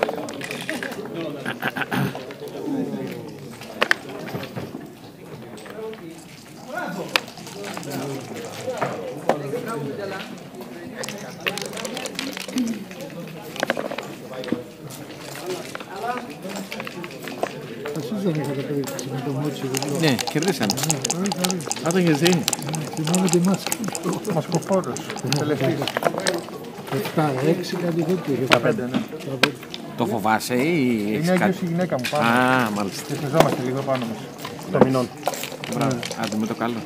Εσείς δεν είχατε περίπτωση με το μότσι εδώ. Ναι, κερδίσανε. Α, το έχεις δει. Θυμάμαι τη μάσκα. Μασκοφόρος. Τελευταίος. Εφτά, έξι, κάτι τέτοιο. Τα πέντε, ναι. Το φοβάσαι ή έχεις Είναι κάτι? άγγιος η γυναίκα μου πάνω. Α, μάλιστα. Και στεζόμαστε λίγο πάνω μας. Το μηνών. Μπράβο. Άντε με το καλό.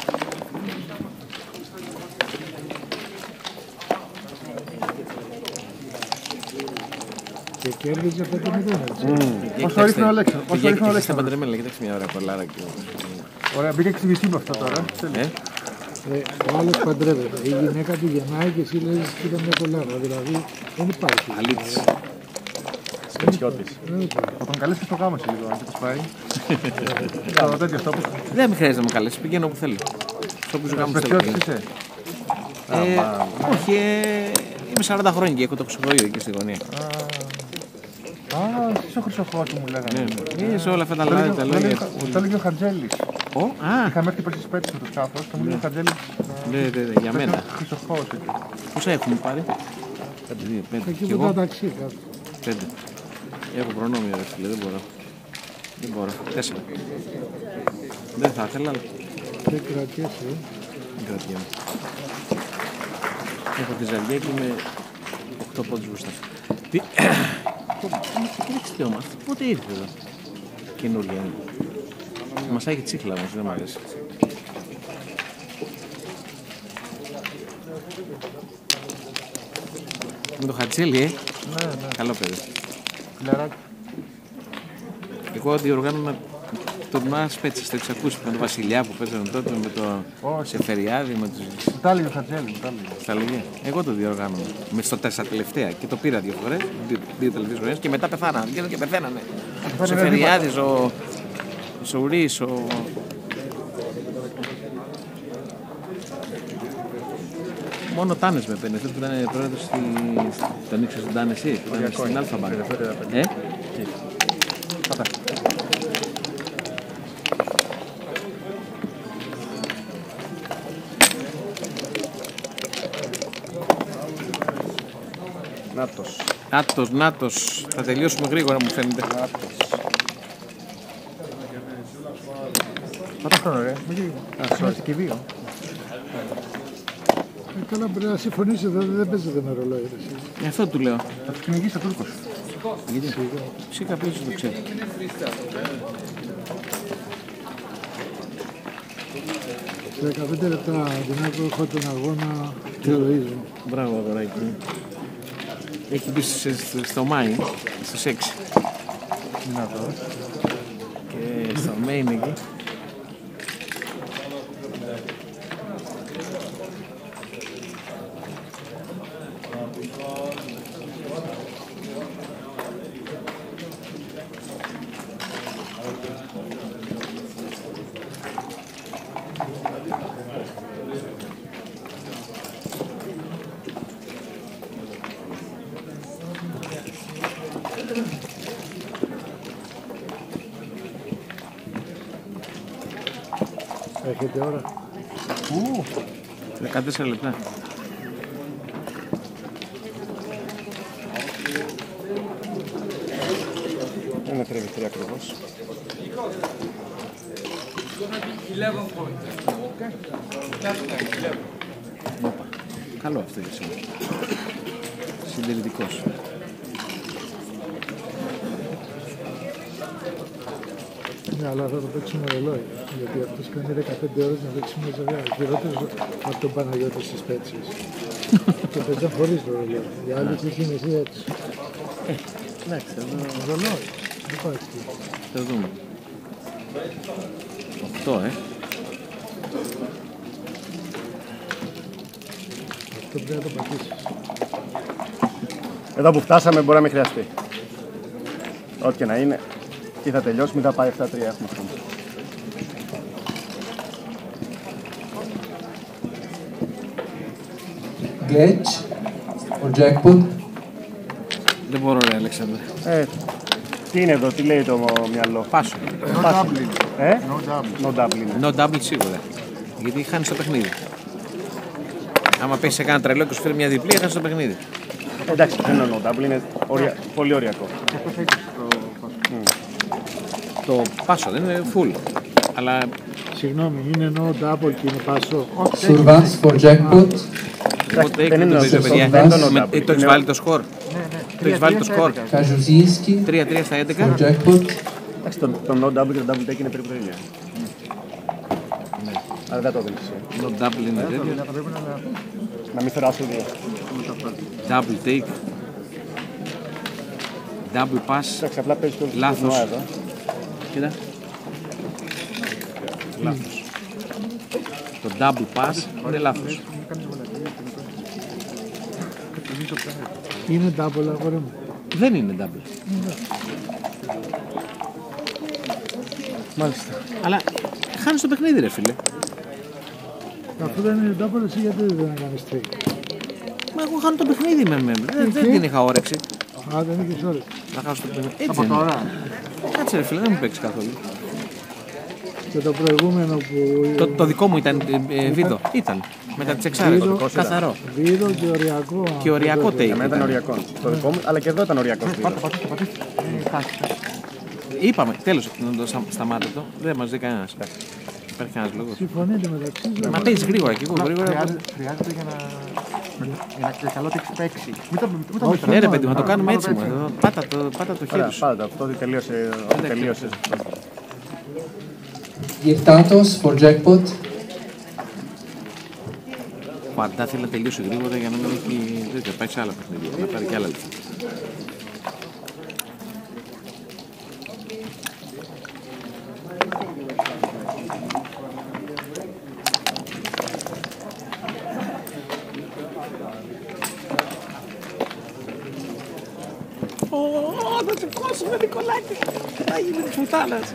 Και κέρδιζε πέντε μηδέν, έτσι. Όσο ρίχνει ο Αλέξανδρος. Όσο ρίχνει ο Στα Αλέξανδρος. παντρεμένα, κοίταξε μια ωραία κολλάρα και... Ωραία, μπήκε και στη βυσίμπα αυτό τώρα. Ε, Ε, ο άλλος παντρεύεται. Η γυναίκα του γεννάει και εσύ λες κοίτα μια κολλάρα. Δηλαδή δεν υπάρχει. αλήτης. Σπετσιώτης. Θα τον καλέσει στο γάμο σε λίγο, αν και πώς πάει. Κάνω τέτοιο στόπος. Δεν με χρειάζεται να με καλέσει, πηγαίνω όπου θέλω. Στο οποίο σου κάνω στο Σπετσιώτης είσαι. Όχι, ε, είμαι σαράντα χρόνια και έχω το ψυχορείο εκεί στη γωνία. Α, εσύ ο Χρυσοχώστου μου λέγανε. Ναι, σε όλα αυτά τα λάδια τα λόγια. Το έλεγε ο Χατζέλης. Ω, α, Είχαμε έρθει πέρσι σπέτσι με το σκάφος, το μου λέει ο Χατζέλης. ναι, ναι, ναι, για μένα. Χρυσοχώστου. Πόσα έχουμε πάρει? Πέντε, δύο, πέντε. Εκεί Κι που εγώ, τα ταξί κάτω. πέντε. Έχω προνόμιο, ρε φίλε, δεν μπορώ. Δεν μπορώ. Τέσσερα. Δεν θα ήθελα, αλλά Δεν κρατιέσαι. δεν κρατιέμαι. Έχω τη ζαριά και είμαι οκτώ πόντους μπροστά. Τι... Κοίταξε τι όμως, πότε ήρθε εδώ. Καινούργια είναι. Μας έχει τσίχλα όμως, δεν μ' αρέσει. Με το Χατζέλη, ε. Ναι, ναι. Καλό παιδί. Φιλαράκι. Εγώ διοργάνωνα τουρνουά Σπέτσες στο εξακούσι με τον Βασιλιά που παίζανε τότε, με το Σεφεριάδη, με τους... Τα έλεγε ο Χατζέλης, τα έλεγε. Τα λέγε. Εγώ το διοργάνωνα. Με στο τέσσερα τελευταία και το πήρα δύο φορές, δύο, δύο τελευταίες φορές και μετά πεθάνανε. Βγαίνουν και πεθαίνανε. Ο Σεφεριάδης, ο Σουρής, ο... Μόνο Τάνες με παίρνει. Αυτό που ήταν πρόεδρος στη... Τον ήξερες τον Τάνε εσύ, που ήταν στην Αλφα-Μπάνκ. Ε? Πάτα. Νάτος. Νάτος, Νάτος. Θα τελειώσουμε γρήγορα μου φαίνεται. Πάτα χρόνο ρε. Μην σημαίνει και δύο. Ε, καλά πρέπει να συμφωνήσετε, δεν, δεν παίζετε με ρολόι. Ε, αυτό του λέω. Θα τους κυνηγήσει ο Τούρκος. Γιατί? Φυσικά πίσω το ξέρω. Σε δεκαπέντε λεπτά την άκρη έχω τον αγώνα και ροίζω. Μπράβο αγοράκι μου. Έχει μπει στο Μάιν, στους έξι. Δυνατός. Και στο Main εκεί. Έχετε ώρα. δεκατέσσερα λεπτά. Δεν είναι τριβητή ακριβώς. Όπα. Καλό αυτό για σήμερα. Συντηρητικός. Ναι, αλλά θα το παίξουμε ρολόι. Γιατί αυτός κάνει δεκαπέντε ώρες να παίξει μια ζευγάρι. Χειρότερος από τον Παναγιώτη στις Πέτσες. Και παίζαν χωρίς ρολόι. Οι άλλοι τι είναι εσύ έτσι. Εντάξει, θα δούμε. Ρολόι. Δεν πάει τι. Θα δούμε. οκτώ, ε. Αυτό πρέπει να το πατήσεις. Εδώ που φτάσαμε μπορεί να μην χρειαστεί. Ό,τι και να είναι. Τι θα τελειώσει, μετά πάει επτά τρία έχουμε χρόνο. Glitch or jackpot? Δεν μπορώ, ρε Αλέξανδρε. Ε, τι είναι εδώ, τι λέει το μυαλό. Πάσο. No double. Ε, No double. no double είναι. No double σίγουρα. Γιατί χάνεις το παιχνίδι. Άμα πέσει σε κάνα τρελό και σου φέρει μια διπλή, χάνεις το παιχνίδι. Εντάξει, δεν είναι no double, είναι ορια... πολύ οριακό. Και πώς έχεις το Το πάσο δεν είναι full. Αλλά Συγγνώμη, είναι no double και είναι πάσο. Survans for jackpot? οπότε δεν είναι έχει το no παιδιά. double. Με- Το έχεις βάλει το σκορ. Το έχεις βάλει το σκορ. Kajuzinski τρία τρία στα for έντεκα. jackpot? Εντάξει, το, το no double και το double take είναι περίπου το ίδιο. Αλλά δεν το δίνεις. No double είναι τέτοιο. Να μην φεράσω δύο. Double take. Double pass. Εντάξει, απλά παίζεις το Λάθος. τουρνουά εδώ. Κοίτα. Λάθος. Το double pass είναι λάθος. Είναι double, αγόρι μου. Δεν είναι double. Μάλιστα. Αλλά χάνεις το παιχνίδι, ρε φίλε. Αφού δεν είναι double, εσύ γιατί δεν έκανες straight. Μα εγώ χάνω το παιχνίδι με με. Δεν, δεν την είχα όρεξη. Α, δεν είχες ώρες. Να χάσω το παιχνίδι. Έτσι είναι. Κάτσε ρε φίλε, δεν μου παίξει καθόλου. Και το προηγούμενο που... Το, το δικό μου ήταν ε, ε, βίδο. Ήταν. Μετά τις εξάρες. Βίδο. Καθαρό. Βίδο και οριακό. Και οριακό take. Για μένα ήταν οριακό. Το δικό μου, αλλά και εδώ ήταν οριακό. Είπαμε, τέλος, να το στα- σταμάτα το. Δεν μας δει κανένας. Υπάρχει κανένας λόγος. Συμφωνείτε μεταξύ σας. Μα παίζεις γρήγορα και εγώ γρήγορα. Χρειάζεται για να... για να και καλό τέξι παίξει. Μην το- μην το Όχι, μετράς. Ναι ρε παιδί, μα το κάνουμε έτσι μόνο. Πάτα το, πάτα το χέρι Ωραία, σου. πάντα. Αυτό ότι τελείωσε. Ότι τελείωσε. Girtatos for jackpot? Πάντα θέλει να τελειώσει γρήγορα για να μην έχει τέτοια. Πάει σε άλλα παιχνίδια. Να πάρει και άλλα λεφτά. Ω, θα σηκώσουμε Νικολάκη. Θα γίνει της φουτάνας.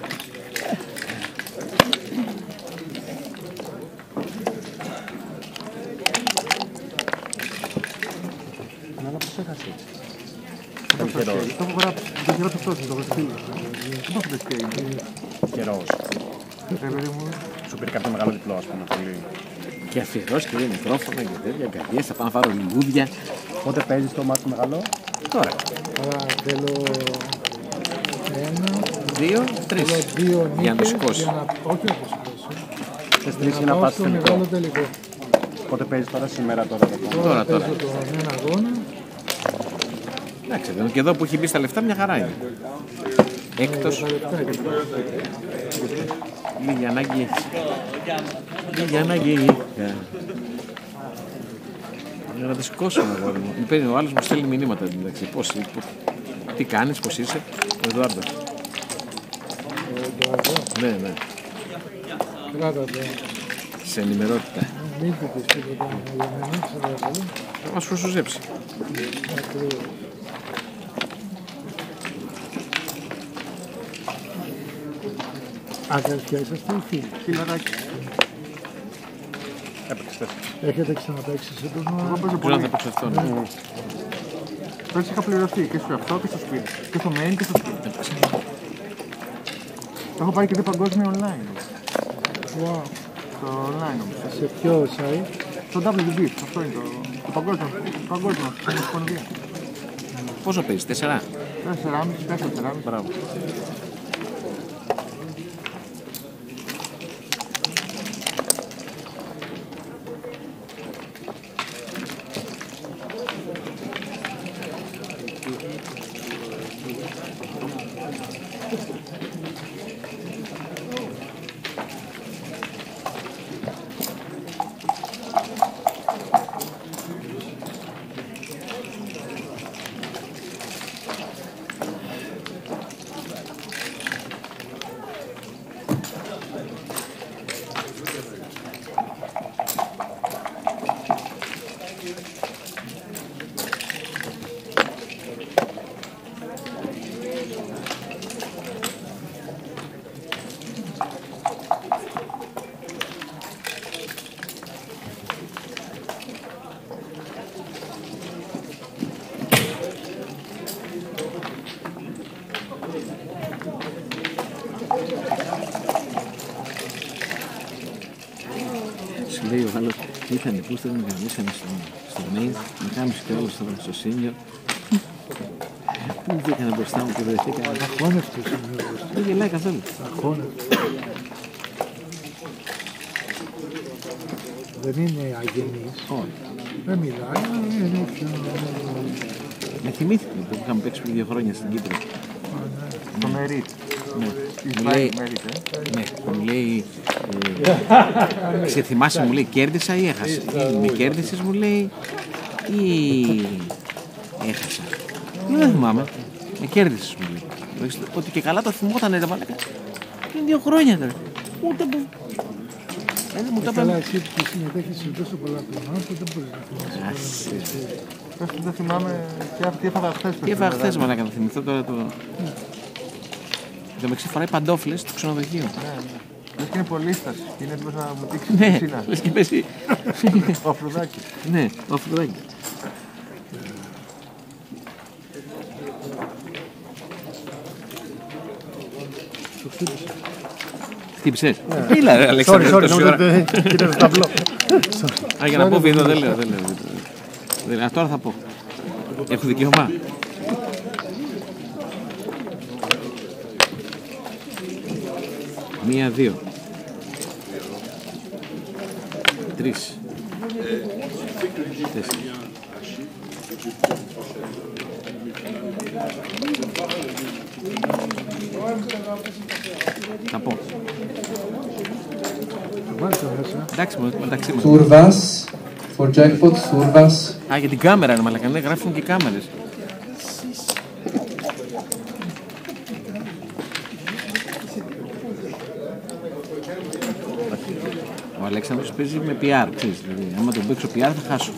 Αλλά πώς έχασε. Το έχω γράψει. Το έχω γράψει αυτό, το έχω στείλει. Δεν το έχω στείλει. Καιρός. Ρε παιδί μου, Σου πήρε κάποιο μεγάλο διπλό, ας πούμε. Πολύ. Και αφιερώσει και μικρόφωνα και τέτοια καρδιές. Θα πάω να φάρω λιγούδια. Πότε παίζεις το μάτι μεγάλο? Τώρα. Άρα θέλω ένα, Δύο, τρεις. θέλω δύο Για να το νίκες σηκώσει. για να... Όχι να το σηκώσω. Θες Για τρεις για να να πάω πας στο τελικό. μεγάλο τελικό. Πότε παίζεις τώρα, σήμερα, τώρα το Τώρα, τώρα. Παίζω τον ένα αγώνα. Εντάξει, και εδώ που έχει μπει στα λεφτά μια χαρά είναι. Έκτος, Τα λεπτά είναι. λίγη ανάγκη έχει. Λίγη ανάγκη έχει. Για να τη σηκώσω, αγόρι μου. Μου παίρνει ο άλλος, μου στέλνει μηνύματα εντάξει. Πώς, πώς- τι κάνεις, πώς είσαι, ο Εδουάρντος. Ναι, ναι, Κράτα το. σε ενημερότητα. Μην του πεις τίποτα για μένα, σε παρακαλώ. Θα μας φροσουζέψει. Ακριβώς. Άκρας και είσαστε οι φίλοι. φιλαράκι. έπαιξες. Έχετε ξαναπαίξει σε τουρνουά. Εγώ παίζω Ξέρω αν πολύ. θα παίξω αυτό. ναι. Πέρσι είχα πληρωθεί και στο αυτό και στο σπίτι. Και στο main και στο σπίτι. Το έχω πάρει και δει παγκόσμιο online. Wow. στο online όμως. Σε ποιο site? Στο ντάμπλιου μπι, αυτό είναι το, το παγκόσμιο, το παγκόσμιο, στην Ομοσπονδία. Πόσο παίζεις, τέσσερα? Τέσσερα, άμιση, τέσσερα, τέσσερα. Μπράβο. Σου λέει ο άλλος, ήρθανε πού θέλουν να γραμμίσανε στο, στο main, με κάμισε και όλο στο, στο senior. Πού βγήκανε μπροστά μου και βρεθήκανε. Αχώνευτος είναι. Δεν γελάει καθόλου. Αχώνευτος. Δεν είναι αγενής. Όχι. Δεν μιλάει, είναι πιο... Με θυμήθηκε που είχαμε παίξει πριν δύο χρόνια στην Κύπρο. Το Merit. Ναι. Μου λέει, ναι, μου λέει, ε, σε θυμάσαι, μου λέει, κέρδισα ή έχασα. Ή με κέρδισες, μου λέει, ή έχασα. Ή δεν θυμάμαι, με κέρδισες, μου λέει. Ότι και καλά το θυμότανε, ρε μαλάκα. Είναι δύο χρόνια τώρα. Ούτε που... Δεν μου τα καλά, εσύ που συμμετέχεις σε τόσο πολλά πράγματα, δεν μπορείς να θυμάσαι. Πες που δεν θυμάμαι τι έφαγα χθες. Τι έφαγα χθες, μαλάκα, να θυμηθώ τώρα το... Το μεταξύ φοράει παντόφλες στο ξενοδοχείο. Λες και είναι πολύσταση και είναι έτοιμος να βουτήξει στην πισίνα. Ναι, λες και πέσει. Ο Αφροδάκης. Ναι, ο Αφροδάκης. Το χτύπησε. Χτύπησες. Μίλα ρε Αλέξανδρε, τόση ώρα. Κοίταζε στο ταμπλό. Α, για να πω βίντεο δεν λέω, δεν λέω. Α, τώρα θα πω. Έχω δικαίωμα. Μία, δύο. Τρεις. Τέσσερα. Θα πω. Εντάξει, μεταξύ μας. Σούρβας. For jackpot, Σούρβας. Α, για την κάμερα είναι μαλακά, ναι, γράφουν και κάμερες. Ο Αλέξανδρος παίζει με πι αρ, ξέρεις, δηλαδή, άμα τον παίξω πι αρ θα χάσω.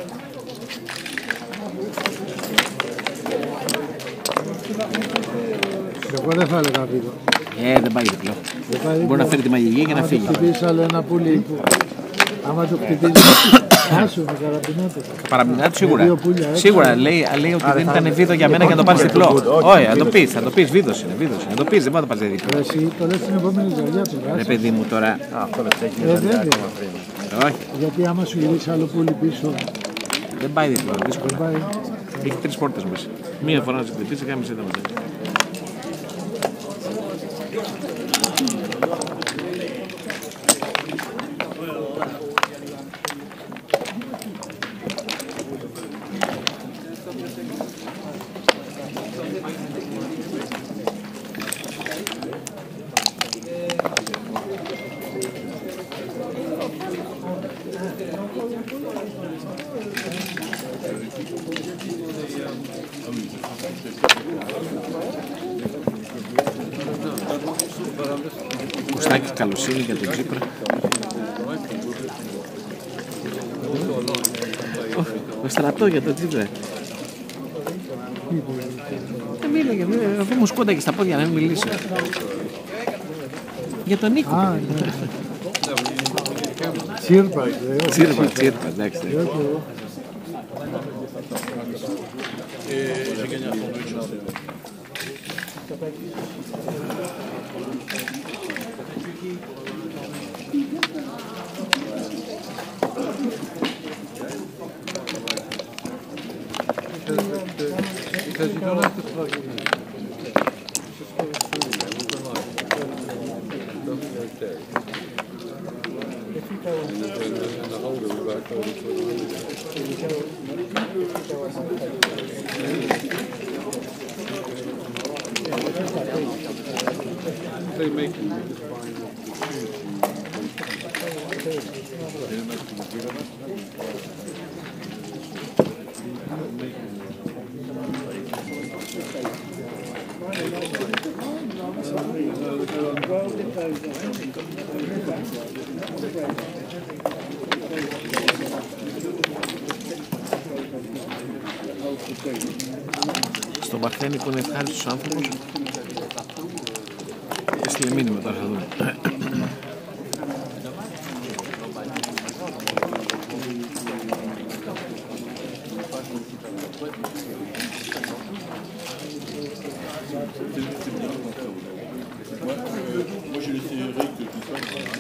Εγώ δεν θα έλεγα βίντεο. Ε, δεν πάει διπλό. Μπορεί να φέρει τη μαγική και να φύγει. Θα χτυπήσει άλλο ένα πουλί που... Άμα το χτυπήσει, άσου με καραμπινάτο. Καραμπινάτο σίγουρα. Σίγουρα λέει, λέει ότι δεν ήταν βίδο για μένα και να το πάρει διπλό. Όχι, θα το πει, θα το πει. Βίδο είναι, βίδο είναι. Θα το πει, δεν μπορεί να το πάρει διπλό. Εσύ το λες την επόμενη ζαριά του. Ρε παιδί μου τώρα. Αυτό λες, έχει μια ζαριά ακόμα πριν. Όχι. Γιατί άμα σου γυρίσει άλλο πουλί πίσω. Δεν πάει διπλό, δύσκολα. Έχει τρεις πόρτες μέσα. Μία φορά να σε χτυπήσει, κάνει μισή μετά. Κωστάκης, καλοσύνη για τον Τσίπρα. Ο στρατό για τον Τσίπρα. Δεν μίλαγε, αφού μου σκόνταγε στα πόδια να μην μιλήσει. Για τον Νίκο. Τσίρπα. Τσίρπα, τσίρπα, εντάξει. Because you don't have to plug it in. And the holder will back over to they make them just fine. Στον Παρθένη που είναι ευχάριστος άνθρωπος, έστειλε μήνυμα τώρα, θα δούμε. Moi j'ai laissé Eric tout seul.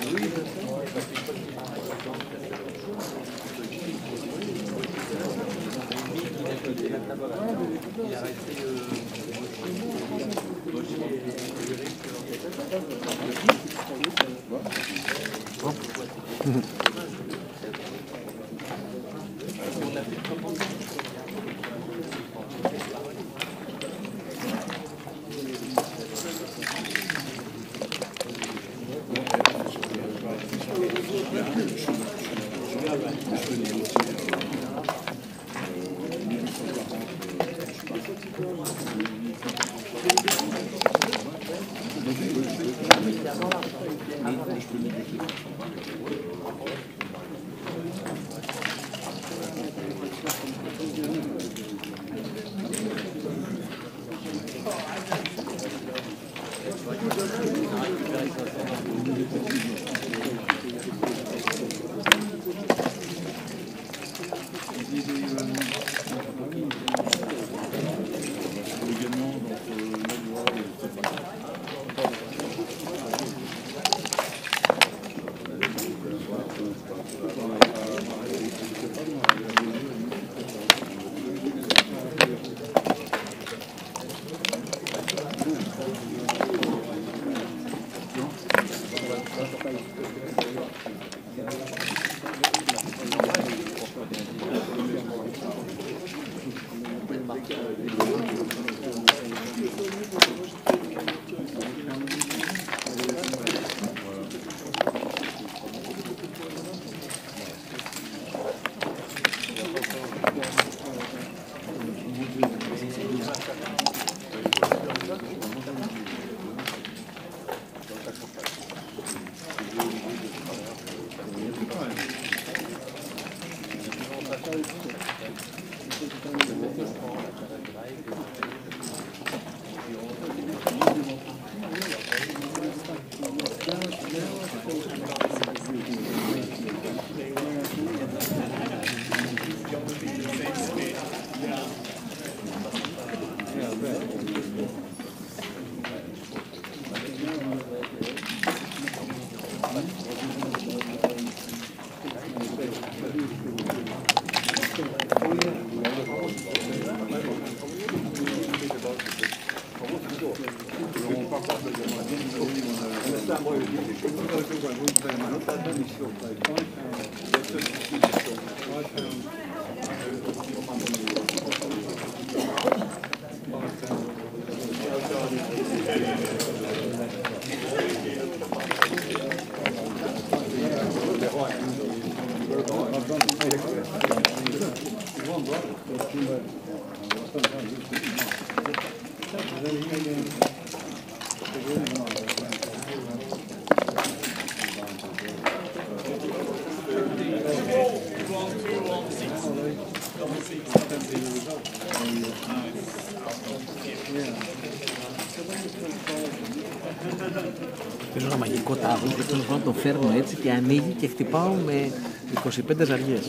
Παίζω ένα μαγικό τάβο και τέλος πάντων τον φέρνω έτσι και ανοίγει και χτυπάω με είκοσι πέντε ζαριές.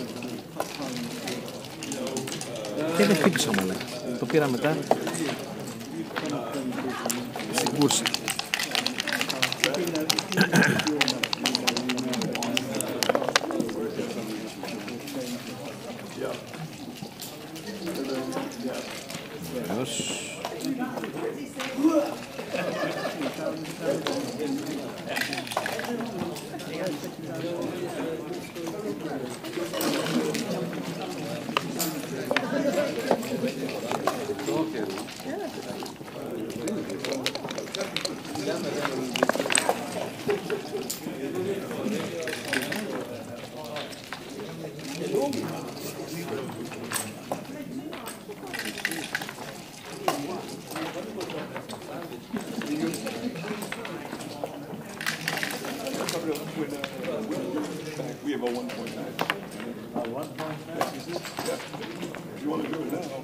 Και δεν χτύπησα μόνο. Το πήρα μετά στην κούρση. Βεβαίως. We have a one point nine. A one point nine? Yeah. If you want to do it now,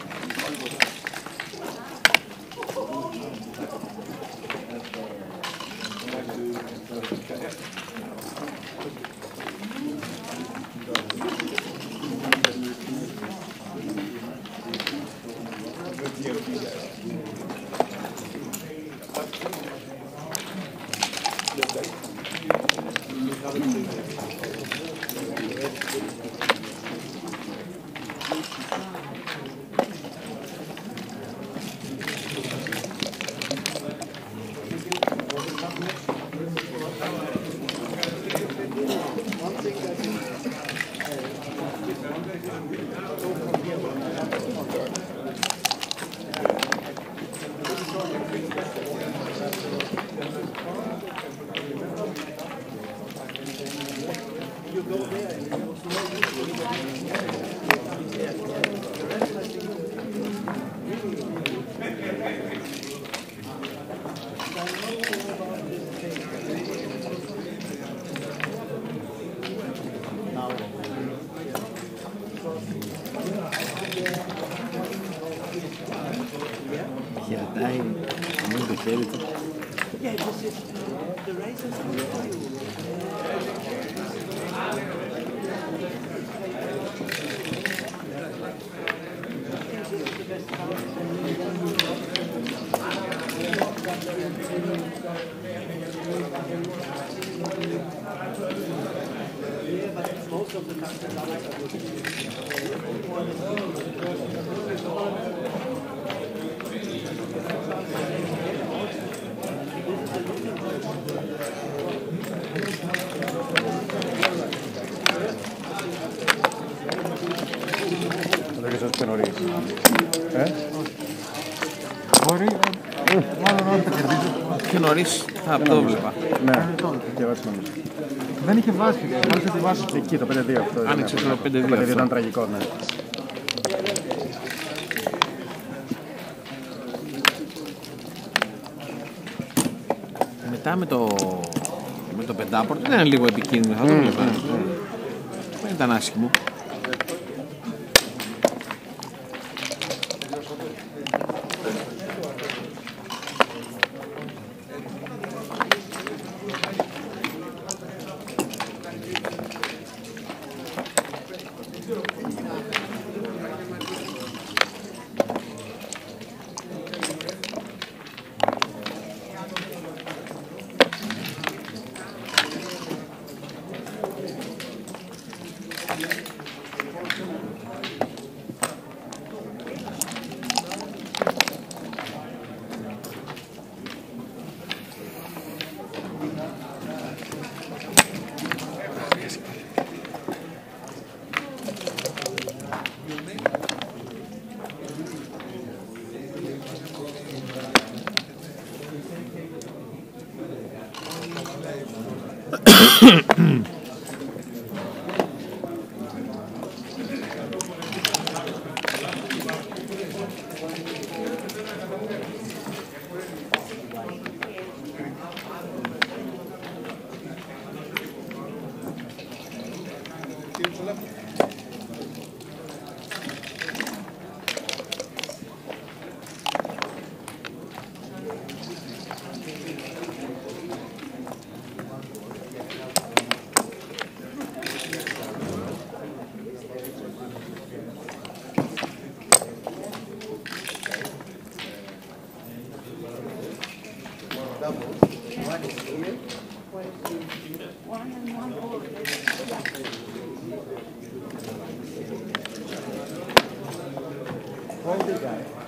Χαιρετάει, ανοίγει το χέρι του. Πιο νωρίς. Ε? Μπορεί, μάλλον αν το κερδίζω. Πιο νωρίς θα το βλέπα. Ναι, και βάση νομίζω. Δεν είχε βάση, άρχισε τη βάση. Εκεί το πέντε δύο αυτό. Άνοιξε το πέντε δύο. Το πέντε δύο ήταν τραγικό, ναι. Μετά με το, με το πεντάπορτο ήταν λίγο επικίνδυνο, θα το βλέπα. Δεν ήταν άσχημο.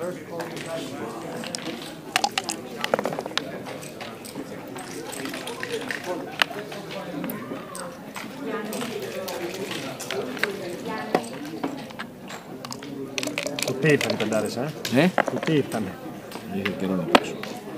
Του τι ήρθαν οι πεντάρες, ε? Ναι. Του τι ήρθανε. Είχε καιρό να παίξω.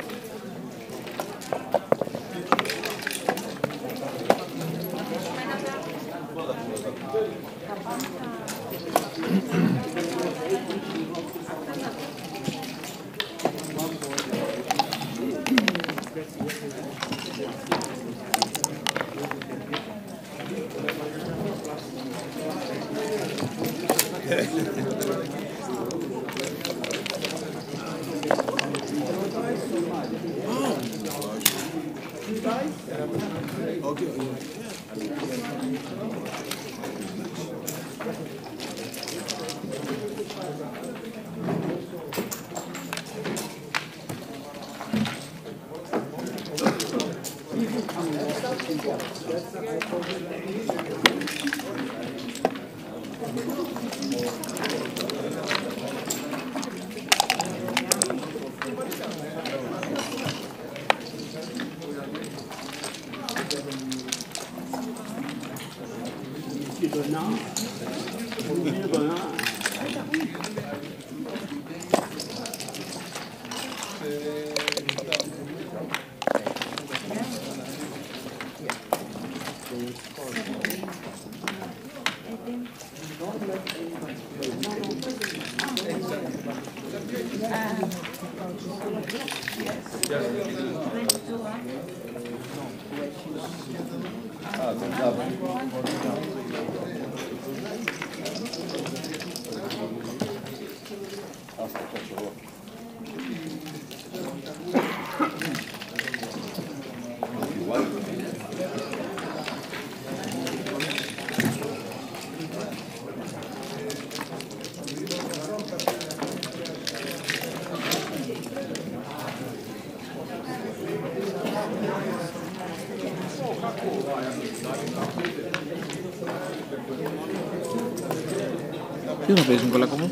Τι θα παίζει, Νικολάκο μου?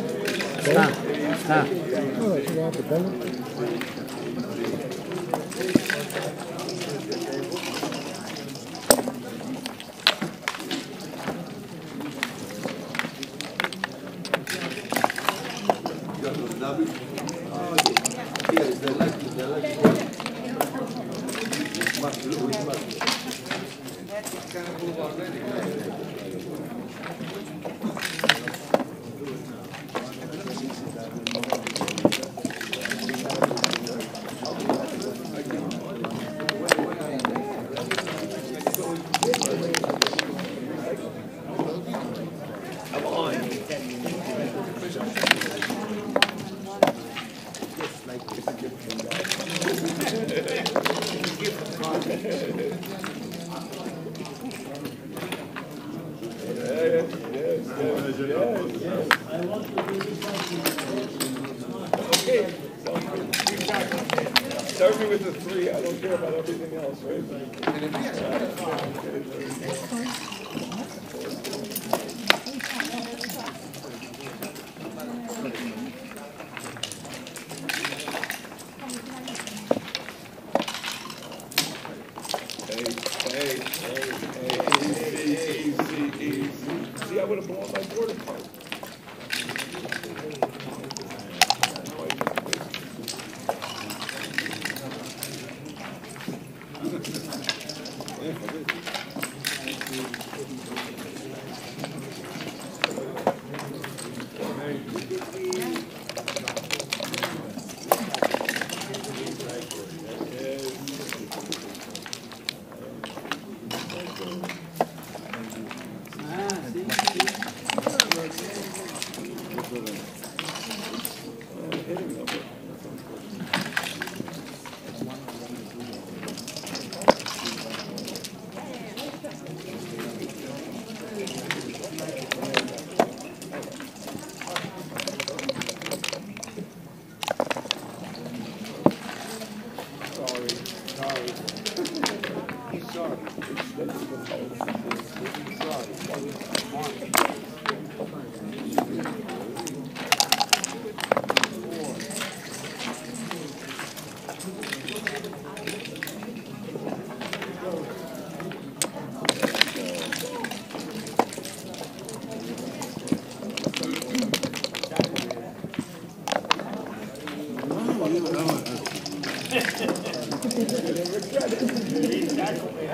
Αυτά. Αυτά. Start me with the three. I don't care about everything else, right? Hey, hey, hey, hey, easy, easy, easy. See, I would have blown my board apart. Ah, sí, sí.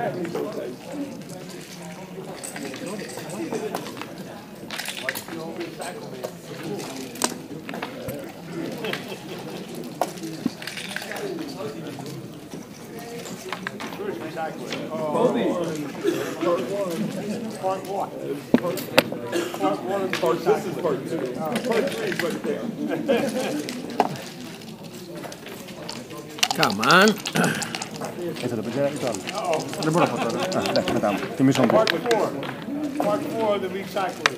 Come on. Έτσι θα το πείτε ή το άλλο. Δεν μπορώ να πω τώρα. Εντάξει, μετά μου. Θυμίσω μου. Part four. Part four of the recycling.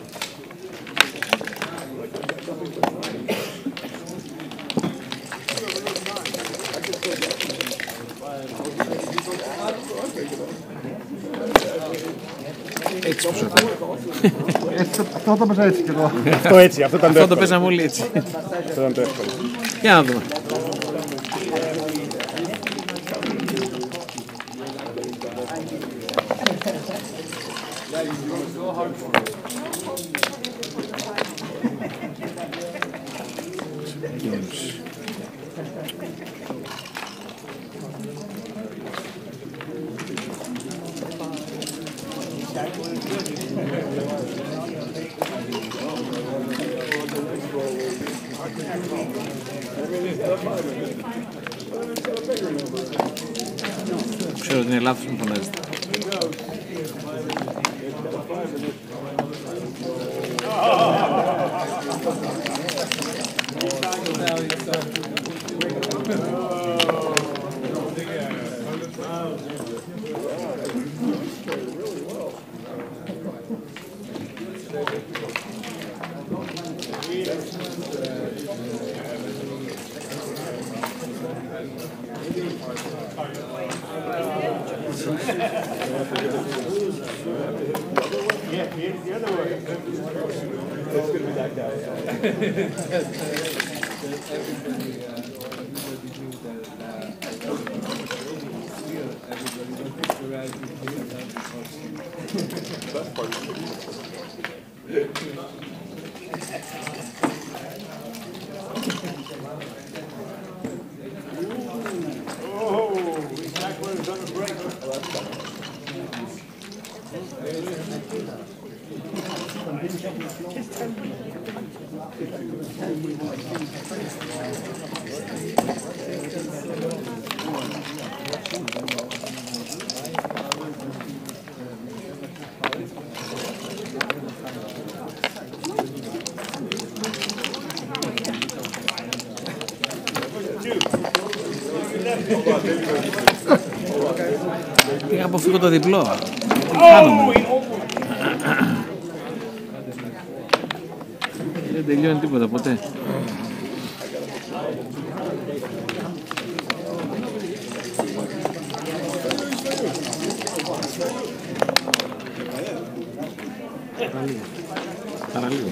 Έτσι που σου έφερε. Αυτό το παίζα έτσι κι εγώ. Αυτό έτσι, αυτό ήταν το εύκολο. Αυτό το παίζαμε όλοι έτσι. Αυτό ήταν το εύκολο. Για να δούμε. Ξέρω ότι είναι λάθος, μου φωνάζετε. Τι αποφύγω το διπλό. Τι χάνομαι. Δεν τελειώνει τίποτα ποτέ. Παραλίγο. Παραλίγο.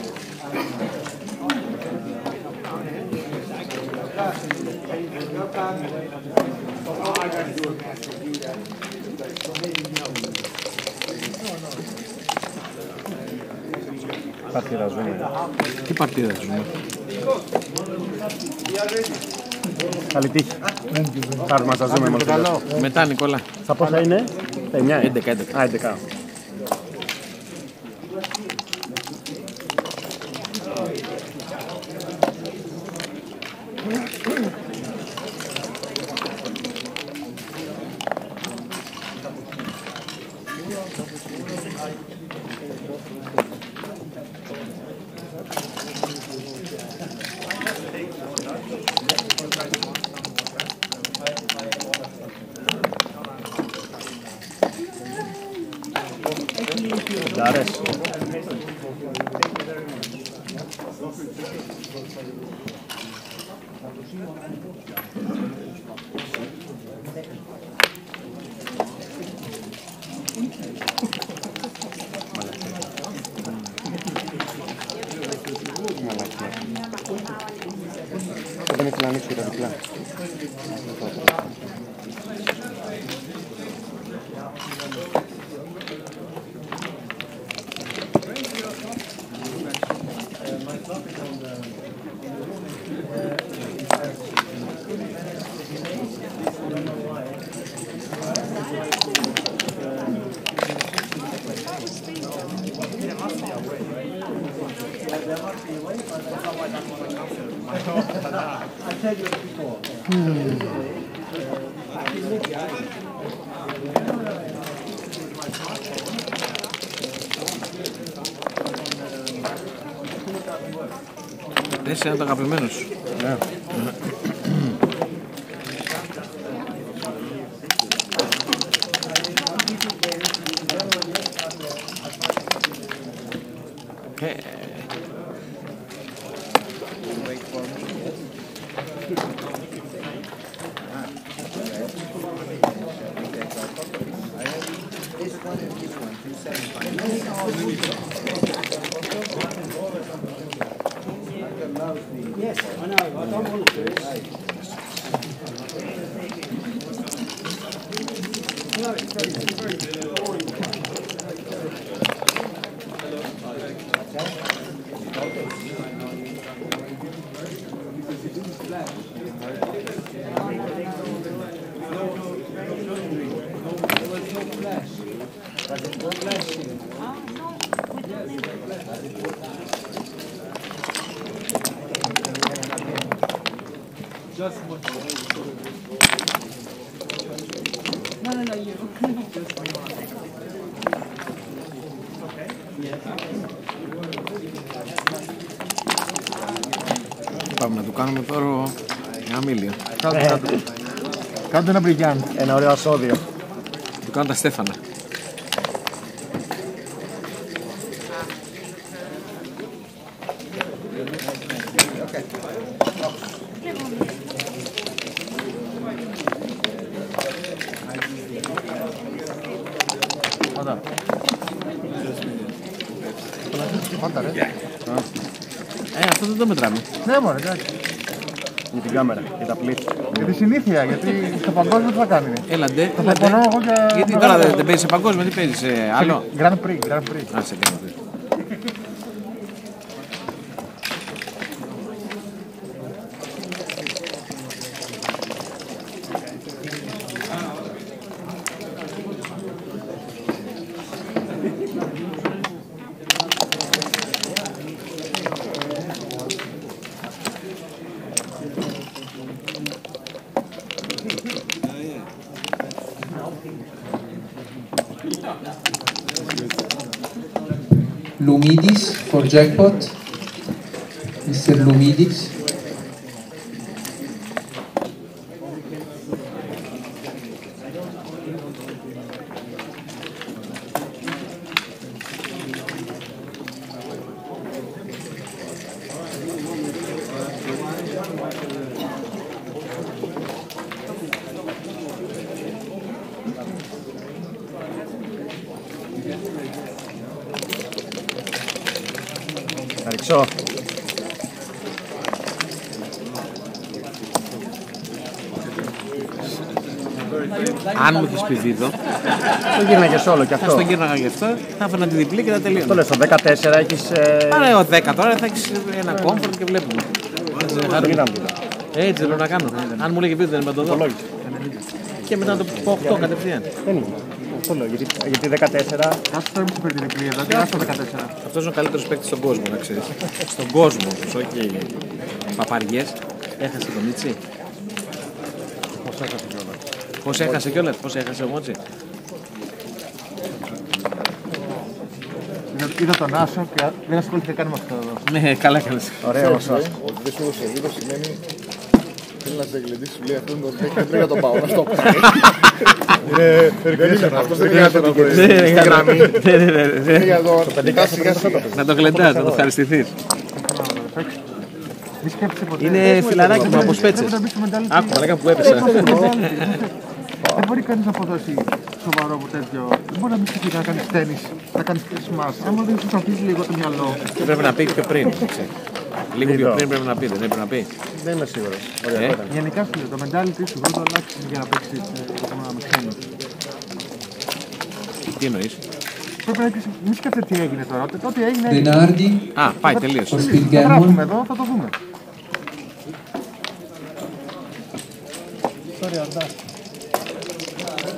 Παρτίδα ζούμε. Τι παρτίδα ζούμε. Καλή τύχη. Πάρουμε να σας ζούμε μόλις καλό. Μετά Νικόλα. Στα πόσα είναι? Τα εννιά. έντεκα, έντεκα. Α, έντεκα. Άρες. Δεν ήθελα να ανοίξει τα διπλά. Εσύ είναι το αγαπημένο σου. Ναι. Yes, I know. I don't want to. No, it's very, it's very boring. Just much. No, no, no, you. Okay. Yes. Πάμε να του κάνουμε τώρα μια μίλια. Κάντε ένα μπριγιάν. Ένα ωραίο ασώδιο. Του κάνω τα Στέφανα. Ε, αυτό δεν το μετράμε. Ναι, μωρέ, εντάξει. Για την κάμερα, για τα πλήθη. Για τη συνήθεια, γιατί στο παγκόσμιο τι θα κάνει. Έλαντε, θα πονώ εγώ για... Γιατί τώρα δεν, δεν παίζεις σε παγκόσμιο, τι παίζεις, σε άλλο. Grand Prix, Grand Prix. Α, σε Grand Prix. Lumidis for jackpot. Mister Lumidis. Θα ρίξω. Αν μου είχες πει δίδο, το γύρναγες όλο κι αυτό. Θα στο γύρναγα γι' αυτό, θα έφερα τη διπλή και θα τελείωνα. Το λες, στο δεκατέσσερα έχεις... Ε... Άρα ο δέκα τώρα θα έχεις ένα comfort και βλέπουμε. Έτσι δεν πρέπει να κάνω. Αν μου λέγε πει δεν είμαι το δω. Και μετά το πω οκτώ κατευθείαν. Δεν είναι. Αυτό λέω, γιατί, γιατί δεκατέσσερα... Ας τώρα μου σου παίρνει την διπλή εδώ και άστο δεκατέσσερα. Αυτός είναι ο καλύτερος παίκτης στον κόσμο, να ξέρεις. Στον κόσμο, όχι παπαριές. Έχασε το Μίτσι. Πώς έχασε κιόλας. Πώς έχασε κιόλας, πώς έχασε ο Μότσι. Είδα τον Άσο και δεν ασχολήθηκα καν με αυτό εδώ. Ναι, καλά κάνεις. Ωραίο ο Άσο. Ότι δεν σου έδωσε δίδο σημαίνει θέλει να σε εγκλεντήσει, σου λέει αυτόν τον τέκ δεν πρέπει να τον πάω, να στο πάει. Αυτός δεν είναι να τον πει. Στην γραμμή. Να το γλεντάς, να το ευχαριστηθείς. Είναι φιλαράκι μου από Σπέτσες. Άκου, μαλάκα που έπεσα. Δεν μπορεί κανείς να αποδώσει σοβαρό από τέτοιο. Δεν μπορεί να μην σκεφτεί να κάνεις τένις, να κάνεις σμάς. Άμα δεν σου αφήσει λίγο το μυαλό. Πρέπει να πει πιο πριν. Λίγο πιο πριν πρέπει να πει, δεν πρέπει να πει. Δεν είμαι σίγουρος. Γενικά σου λέω, το mentality σου δεν το αλλάξει για να παίξεις με ξένους. Τι εννοείς? Πρέπει να έχεις, μη σκέφτεσαι τι έγινε τώρα. Ό,τι έγινε. Μπενάρντι. Α, πάει τελείως. Θα γράφουμε εδώ, θα το δούμε. Sorry, Αντά.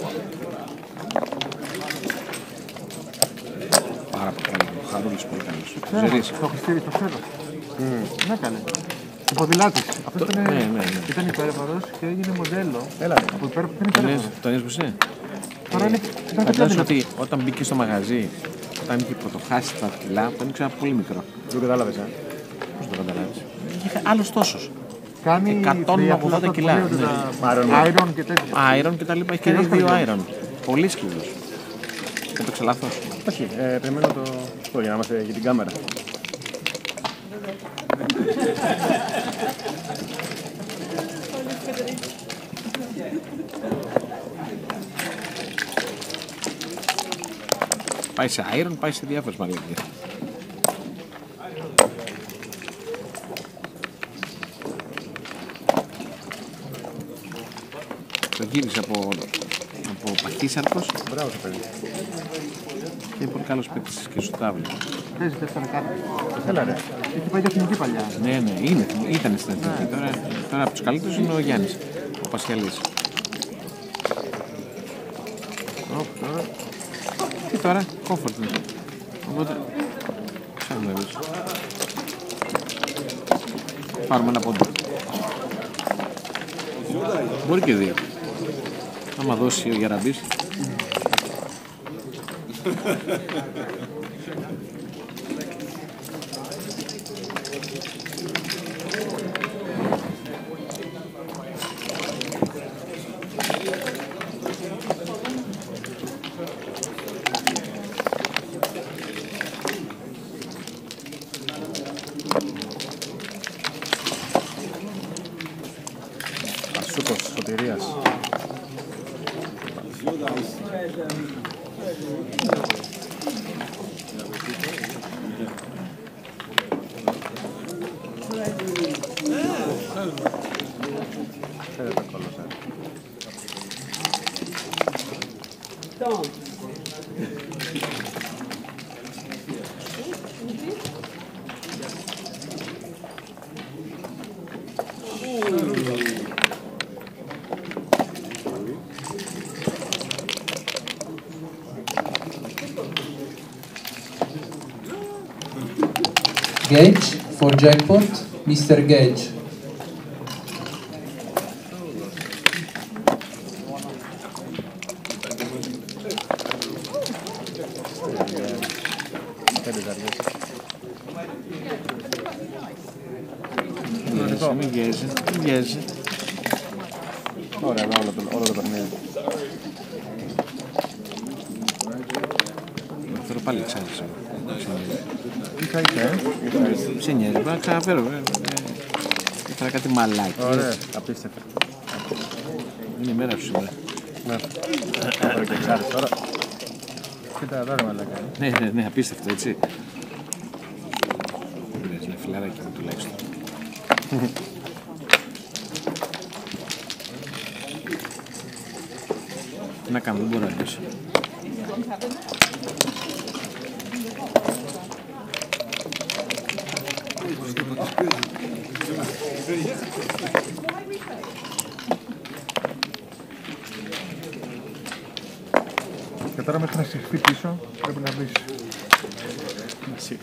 Πάρα πολύ καλό. Χαρούλης πολύ καλός. Ζερής. Το Χριστίδη, το ξέρω. Ναι, καλέ. Ο ποδηλάτης. Αυτός ήταν, ναι, ναι, ναι. ήταν υπέρβαρος και έγινε μοντέλο. Έλα. Από υπέρβαρος. Τον έσβησε. Τώρα είναι. Φαντάζομαι ότι όταν μπήκε στο μαγαζί, όταν είχε πρωτοχάσει τα κιλά, τον ήξερα πολύ μικρό. Δεν το κατάλαβες, ε. Πώς το κατάλαβες? Είχε άλλος τόσος. Κάνει εκατόν ογδόντα κιλά. Iron και τέτοια. Iron και τα λοιπά. Έχει κάνει δύο Iron. Πολύ σκληρός. Έπαιξε λάθος. Όχι, ε, περιμένω το αυτό για να είμαστε για την κάμερα. Πάει σε Iron, πάει σε διάφορες μαγειρικές. Το γύρισε από, από Παχύσαρκος. Μπράβο το παιδί. Και είναι πολύ καλός παίκτης και στο τάβλο. Παίζει τέσσερα κάτι. Έλα ρε. Έχει πάει για εθνική παλιά. Ναι, ναι, είναι, ήταν στην εθνική. Τώρα, τώρα από τους καλύτερους είναι ο Γιάννης, ο Πασχαλής. Oh, τώρα. Και τώρα, κόμφορτ είναι. Οπότε, ψάχνουμε εμείς. Πάρουμε ένα πόντο. Μπορεί και δύο. Άμα δώσει ο Γεραμπής. Ασούκος, Σωτηρίας. Ξέρετε το κόλλος, ε. Gage for jackpot, Mister Gage. Μην γέζει, μην γέζει. Ωραία, εδώ όλο το, όλο το παιχνίδι. Θέλω πάλι ξέχασα. Ίσα ίσα, ε. Σε νοιάζει, πρέπει να ξαναφέρω. Έφερα κάτι μαλάκι. Ωραία, απίστευτα. Είναι η μέρα σου σήμερα. Ναι. Τώρα και ξέρεις τώρα. Κοίτα εδώ ρε μαλάκα. Ναι, ναι, ναι, απίστευτο, έτσι. Δεν πειράζει, είναι φιλαράκι μου τουλάχιστον. Τι να κάνω, δεν μπορώ να λύσω. Και τώρα μέχρι να συρθεί πίσω πρέπει να βρεις. Να συρθεί.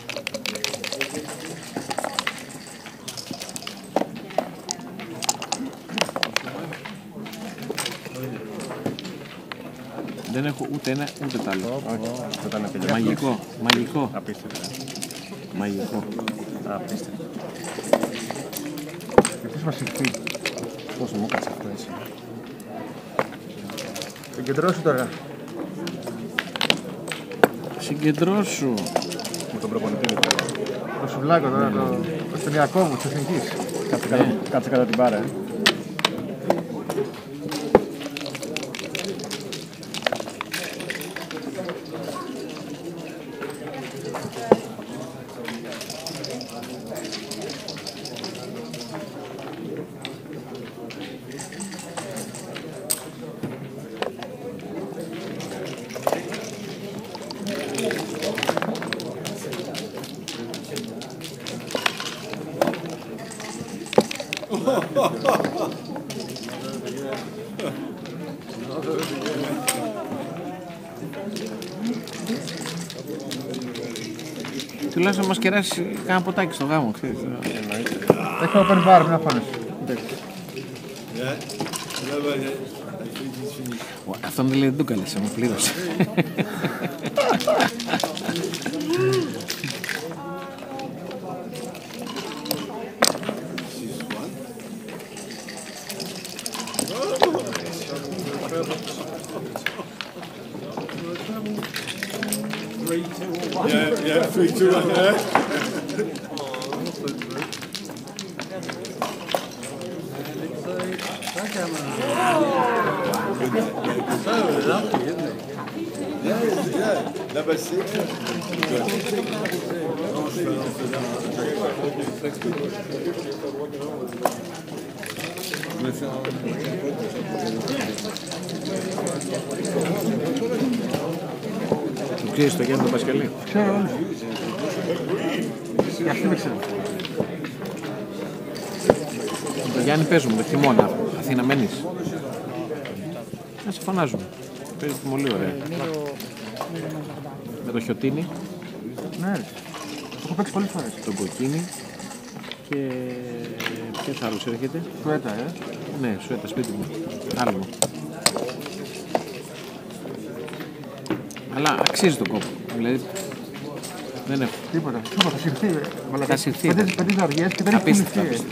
Δεν έχω ούτε ένα ούτε τ' άλλο. Δεν ήταν τελειώσει. Μαγικό, μαγικό. Απίστευτο. Μαγικό. Απίστευτο. Και αυτός μας συρθεί. Πώς μου έκατσε αυτό έτσι. Συγκεντρώσου τώρα. Συγκεντρώσου. Με τον προπονητή λοιπόν. Το σουβλάκο τώρα, το, το στενιακό μου της εθνικής. Κάτσε κάτω, κάτσε κάτω την μπάρα, ε. Τουλάχιστον μας κεράσει κάνα ποτάκι στο γάμο, ξέρεις. Έχω open bar, μια φωνή. Αυτόν δεν λέει δεν το καλέσε, μου πλήρωσε. Yeah, yeah, three, two, one, yeah. So lucky, isn't it? Yeah, yeah. Number six. Του ξέρεις το Γιάννη τον Πασχαλή? Ξέρω όλους. Για αυτή δεν ξέρω. Το Γιάννη παίζουμε το χειμώνα. Αθήνα μένεις? Να σε φωνάζουμε. Παίζει πολύ ωραία. Με το Χιωτίνι. Ναι, το έχω παίξει πολλές φορές. Το Κοκκίνι. Και ποιος άλλος έρχεται? Σουέτα, ε. Ναι, Σουέτα, σπίτι μου. Άλλο μου. Αλλά αξίζει τον κόπο. Δηλαδή, δεν έχω. Τίποτα. Τίποτα, θα συρθεί. Θα συρθεί. Πέντε ζαριές και δεν έχει απίστευτο. κουνηθεί.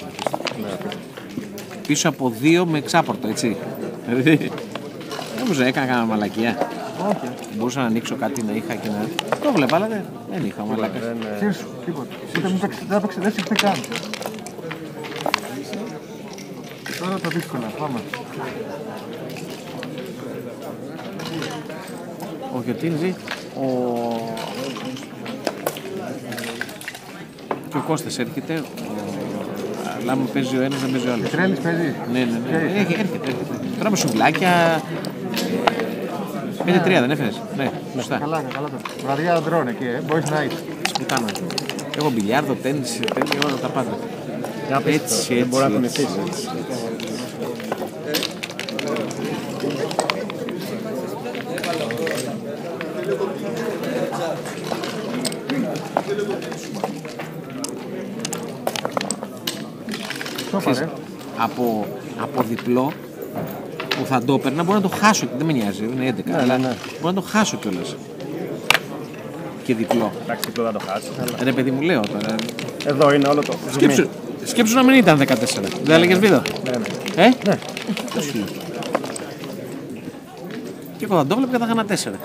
Πίσω από δύο με εξάπορτα, έτσι. Δηλαδή, νομίζω έκανα κανένα μαλακία. Όχι. Μπορούσα να ανοίξω κάτι να είχα και να... Το βλέπα, αλλά δεν, δεν είχα μαλακία. Ξέρεις, τίποτα. Ούτε μου παίξει, δεν παίξει, δεν συρθεί καν. Τώρα τα δύσκολα, πάμε. Ο Χιωτίνζη, ο... και ο Κώστας έρχεται, ο... αλλά μου παίζει ο ένας, δεν παίζει ο άλλος. Τρέλης παίζει. Ναι, ναι, ναι. Έρχεται, έρχεται, έρχεται. Τώρα με σουβλάκια... πέντε τρία δεν έφερες? Ναι, σωστά. Καλά, καλά. Βραδιά αντρών εκεί, ε. Boys night. Σπιτάνα. Έχω μπιλιάρδο, τέννις, τέτοια όλα τα πάντα. Έτσι, έτσι, δεν μπορεί να τον έτσι, ηθίσει. έτσι. Ξέρεις, από, από διπλό που θα το έπαιρνα μπορώ να το χάσω, δεν με νοιάζει, είναι έντεκα, ναι, αλλά ναι, ναι. μπορώ να το χάσω κιόλας. Και διπλό. Εντάξει, διπλό θα το χάσει. Ρε παιδί μου, λέω τώρα. Εδώ είναι όλο το. Σκέψου, σκέψου να μην ήταν δεκατέσσερα. Δεν έλεγες βίδο. Ναι, ναι. Ε? Ναι. Αυτό σου λέω. Και εγώ θα το βλέπω και θα είχα ένα τέσσερα.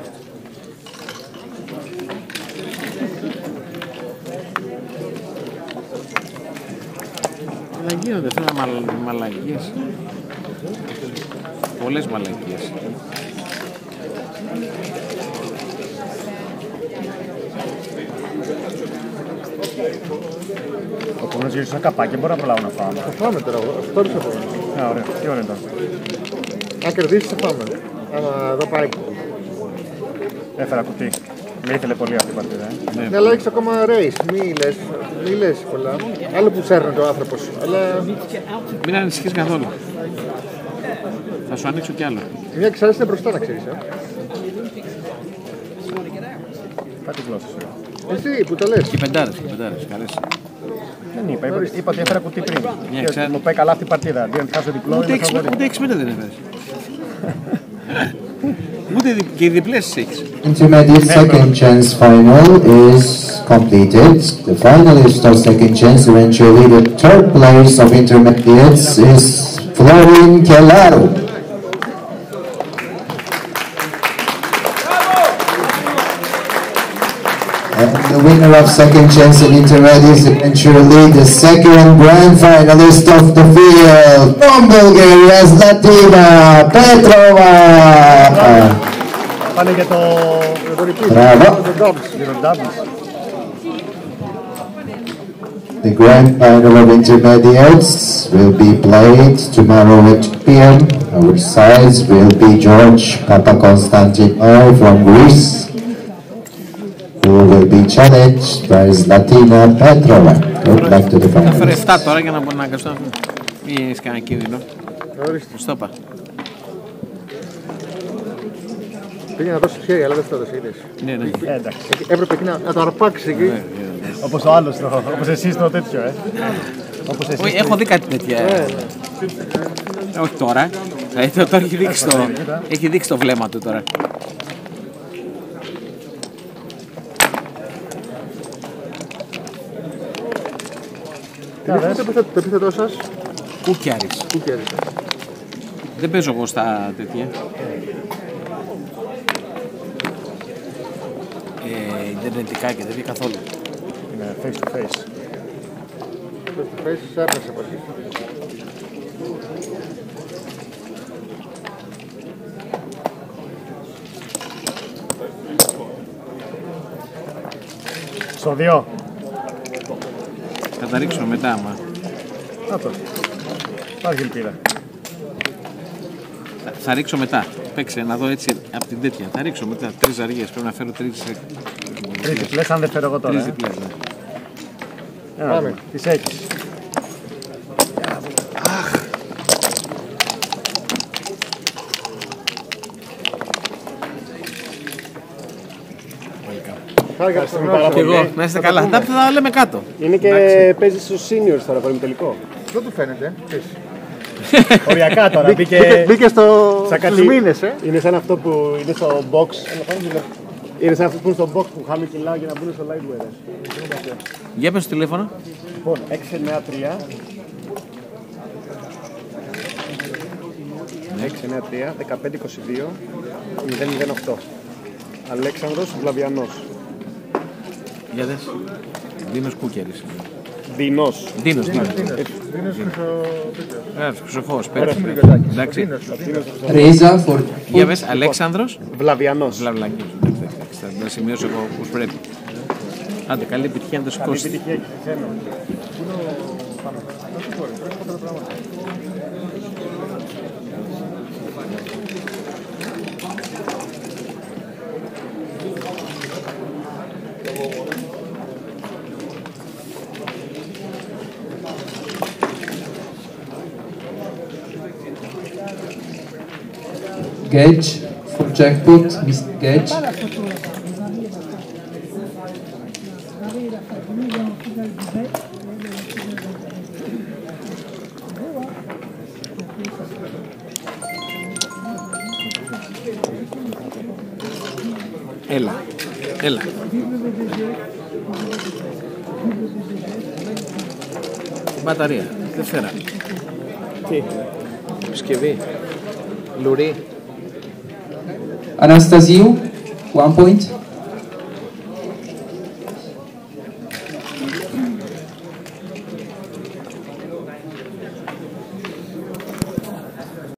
Αλλά γίνονται αυτά μαλ, μαλακίες. Πολλές μαλακίες. Ο κομμάτς γυρίσει ένα καπάκι, μπορεί να προλάβω να φάμε. Θα φάμε τώρα, αυτό δεν θα φάμε. Α, ωραία. Τι ώρα είναι τώρα? Αν κερδίσεις θα φάμε. Άμα εδώ πάει. Έφερα κουτί. Με ήθελε πολύ αυτή η παρτίδα. Ε. Ναι, αλλά έχεις ακόμα race. Μη λες, μη λες πολλά. Άλλο που σέρνεται ο άνθρωπος. Αλλά... Μην ανησυχείς καθόλου. Θα σου ανοίξω κι άλλο. Μια εξάρτηση είναι μπροστά να ξέρεις. Ε. Κάτι γλώσσες. Εσύ που το λες. Και πεντάρες, και πεντάρες. Καλές. Δεν είπα, είπα, είπα ότι έφερα κουτί πριν. Μια Και εξάρ... μου πάει καλά αυτή η παρτίδα. Αντί να χάσω διπλό, Ούτε είμαι φαβορί. Ούτε έξι πέντε δεν έφερες. Ούτε και οι διπλές έχεις. Intermediate second chance final is completed. The finalist of second chance, eventually the third place of intermediates, is Florin Kelaru. And the winner of second chance in intermediates, eventually the second grand finalist of the field, from Bulgaria, Zlatina Petrova. Πάνε για το... Μπράβο. The grand final of intermediates will be played tomorrow at two p m Our sides will be George Papakonstantinou from Greece, who will be challenged by Zlatina Petrova. Good luck to the Θα φέρω finalists. εφτά τώρα για να μπορώ να αγκαστώ. Ή έχεις κανένα κίνδυνο. Στο είπα. Πήγε να δώσει χέρι, αλλά δεν το έδωσε, είδες. Ναι, ναι. Ε, εντάξει. Έπρεπε εκεί να, να το αρπάξει εκεί. Όπως ο άλλος, όπως εσείς το τέτοιο, ε. Όπως εσείς. Όχι, έχω δει κάτι τέτοια. Ναι, ναι. Όχι τώρα. Δηλαδή, τώρα έχει δείξει το, έχει δείξει το βλέμμα του τώρα. Τι το επίθετό σας? Κούκιαρης. Κούκιαρης. Δεν παίζω εγώ στα τέτοια. Ε, ιντερνετικά και τέτοια καθόλου. Είναι face to face. Face to face, σ' άρεσε από εκεί. Στο δύο. Θα τα ρίξω μετά, άμα. Να το. Υπάρχει ελπίδα. Θα, θα ρίξω μετά. Παίξε να δω έτσι από την τέτοια. Θα ρίξω μετά. Τρεις ζαριές. Πρέπει να φέρω τρεις. Τρεις διπλές, αν δεν φέρω εγώ τώρα. Τρεις ε. διπλές, ναι. Πάμε. Τις έχεις. Και εγώ, να είστε καλά. Θα τα λέμε κάτω. Είναι και παίζει στους seniors τώρα, το τελικό. Δεν του φαίνεται. Οριακά τώρα. Μπήκε, μπήκε στο... στους μήνες, ε. Είναι σαν αυτό που είναι στο box. Είναι σαν αυτό που είναι στο box που χάμε κιλά για να μπουν στο lightweight. Για πες το τηλέφωνο. Λοιπόν, έξι εννιά τρία έξι εννιά τρία δεκαπέντε είκοσι δύο μηδέν μηδέν οκτώ. Αλέξανδρος Βλαβιανός. Για δες. Δίνος Κούκερης. Δίνος. Δίνος, Δίνος. Δίνος Χρυσοφός. Εντάξει. Ρέιζα for... Για πες, Αλέξανδρος Βλαβιανός. Βλαβιανός. Θα τα σημειώσω εγώ όπως πρέπει. Άντε, καλή επιτυχία να το σηκώσεις. Καλή επιτυχία και εσένα. Gage for jackpot, Mister Gage. Έλα, έλα. Μπαταρία, δεν φέρα. Τι, συσκευή, λουρί. Anastasiou, one point.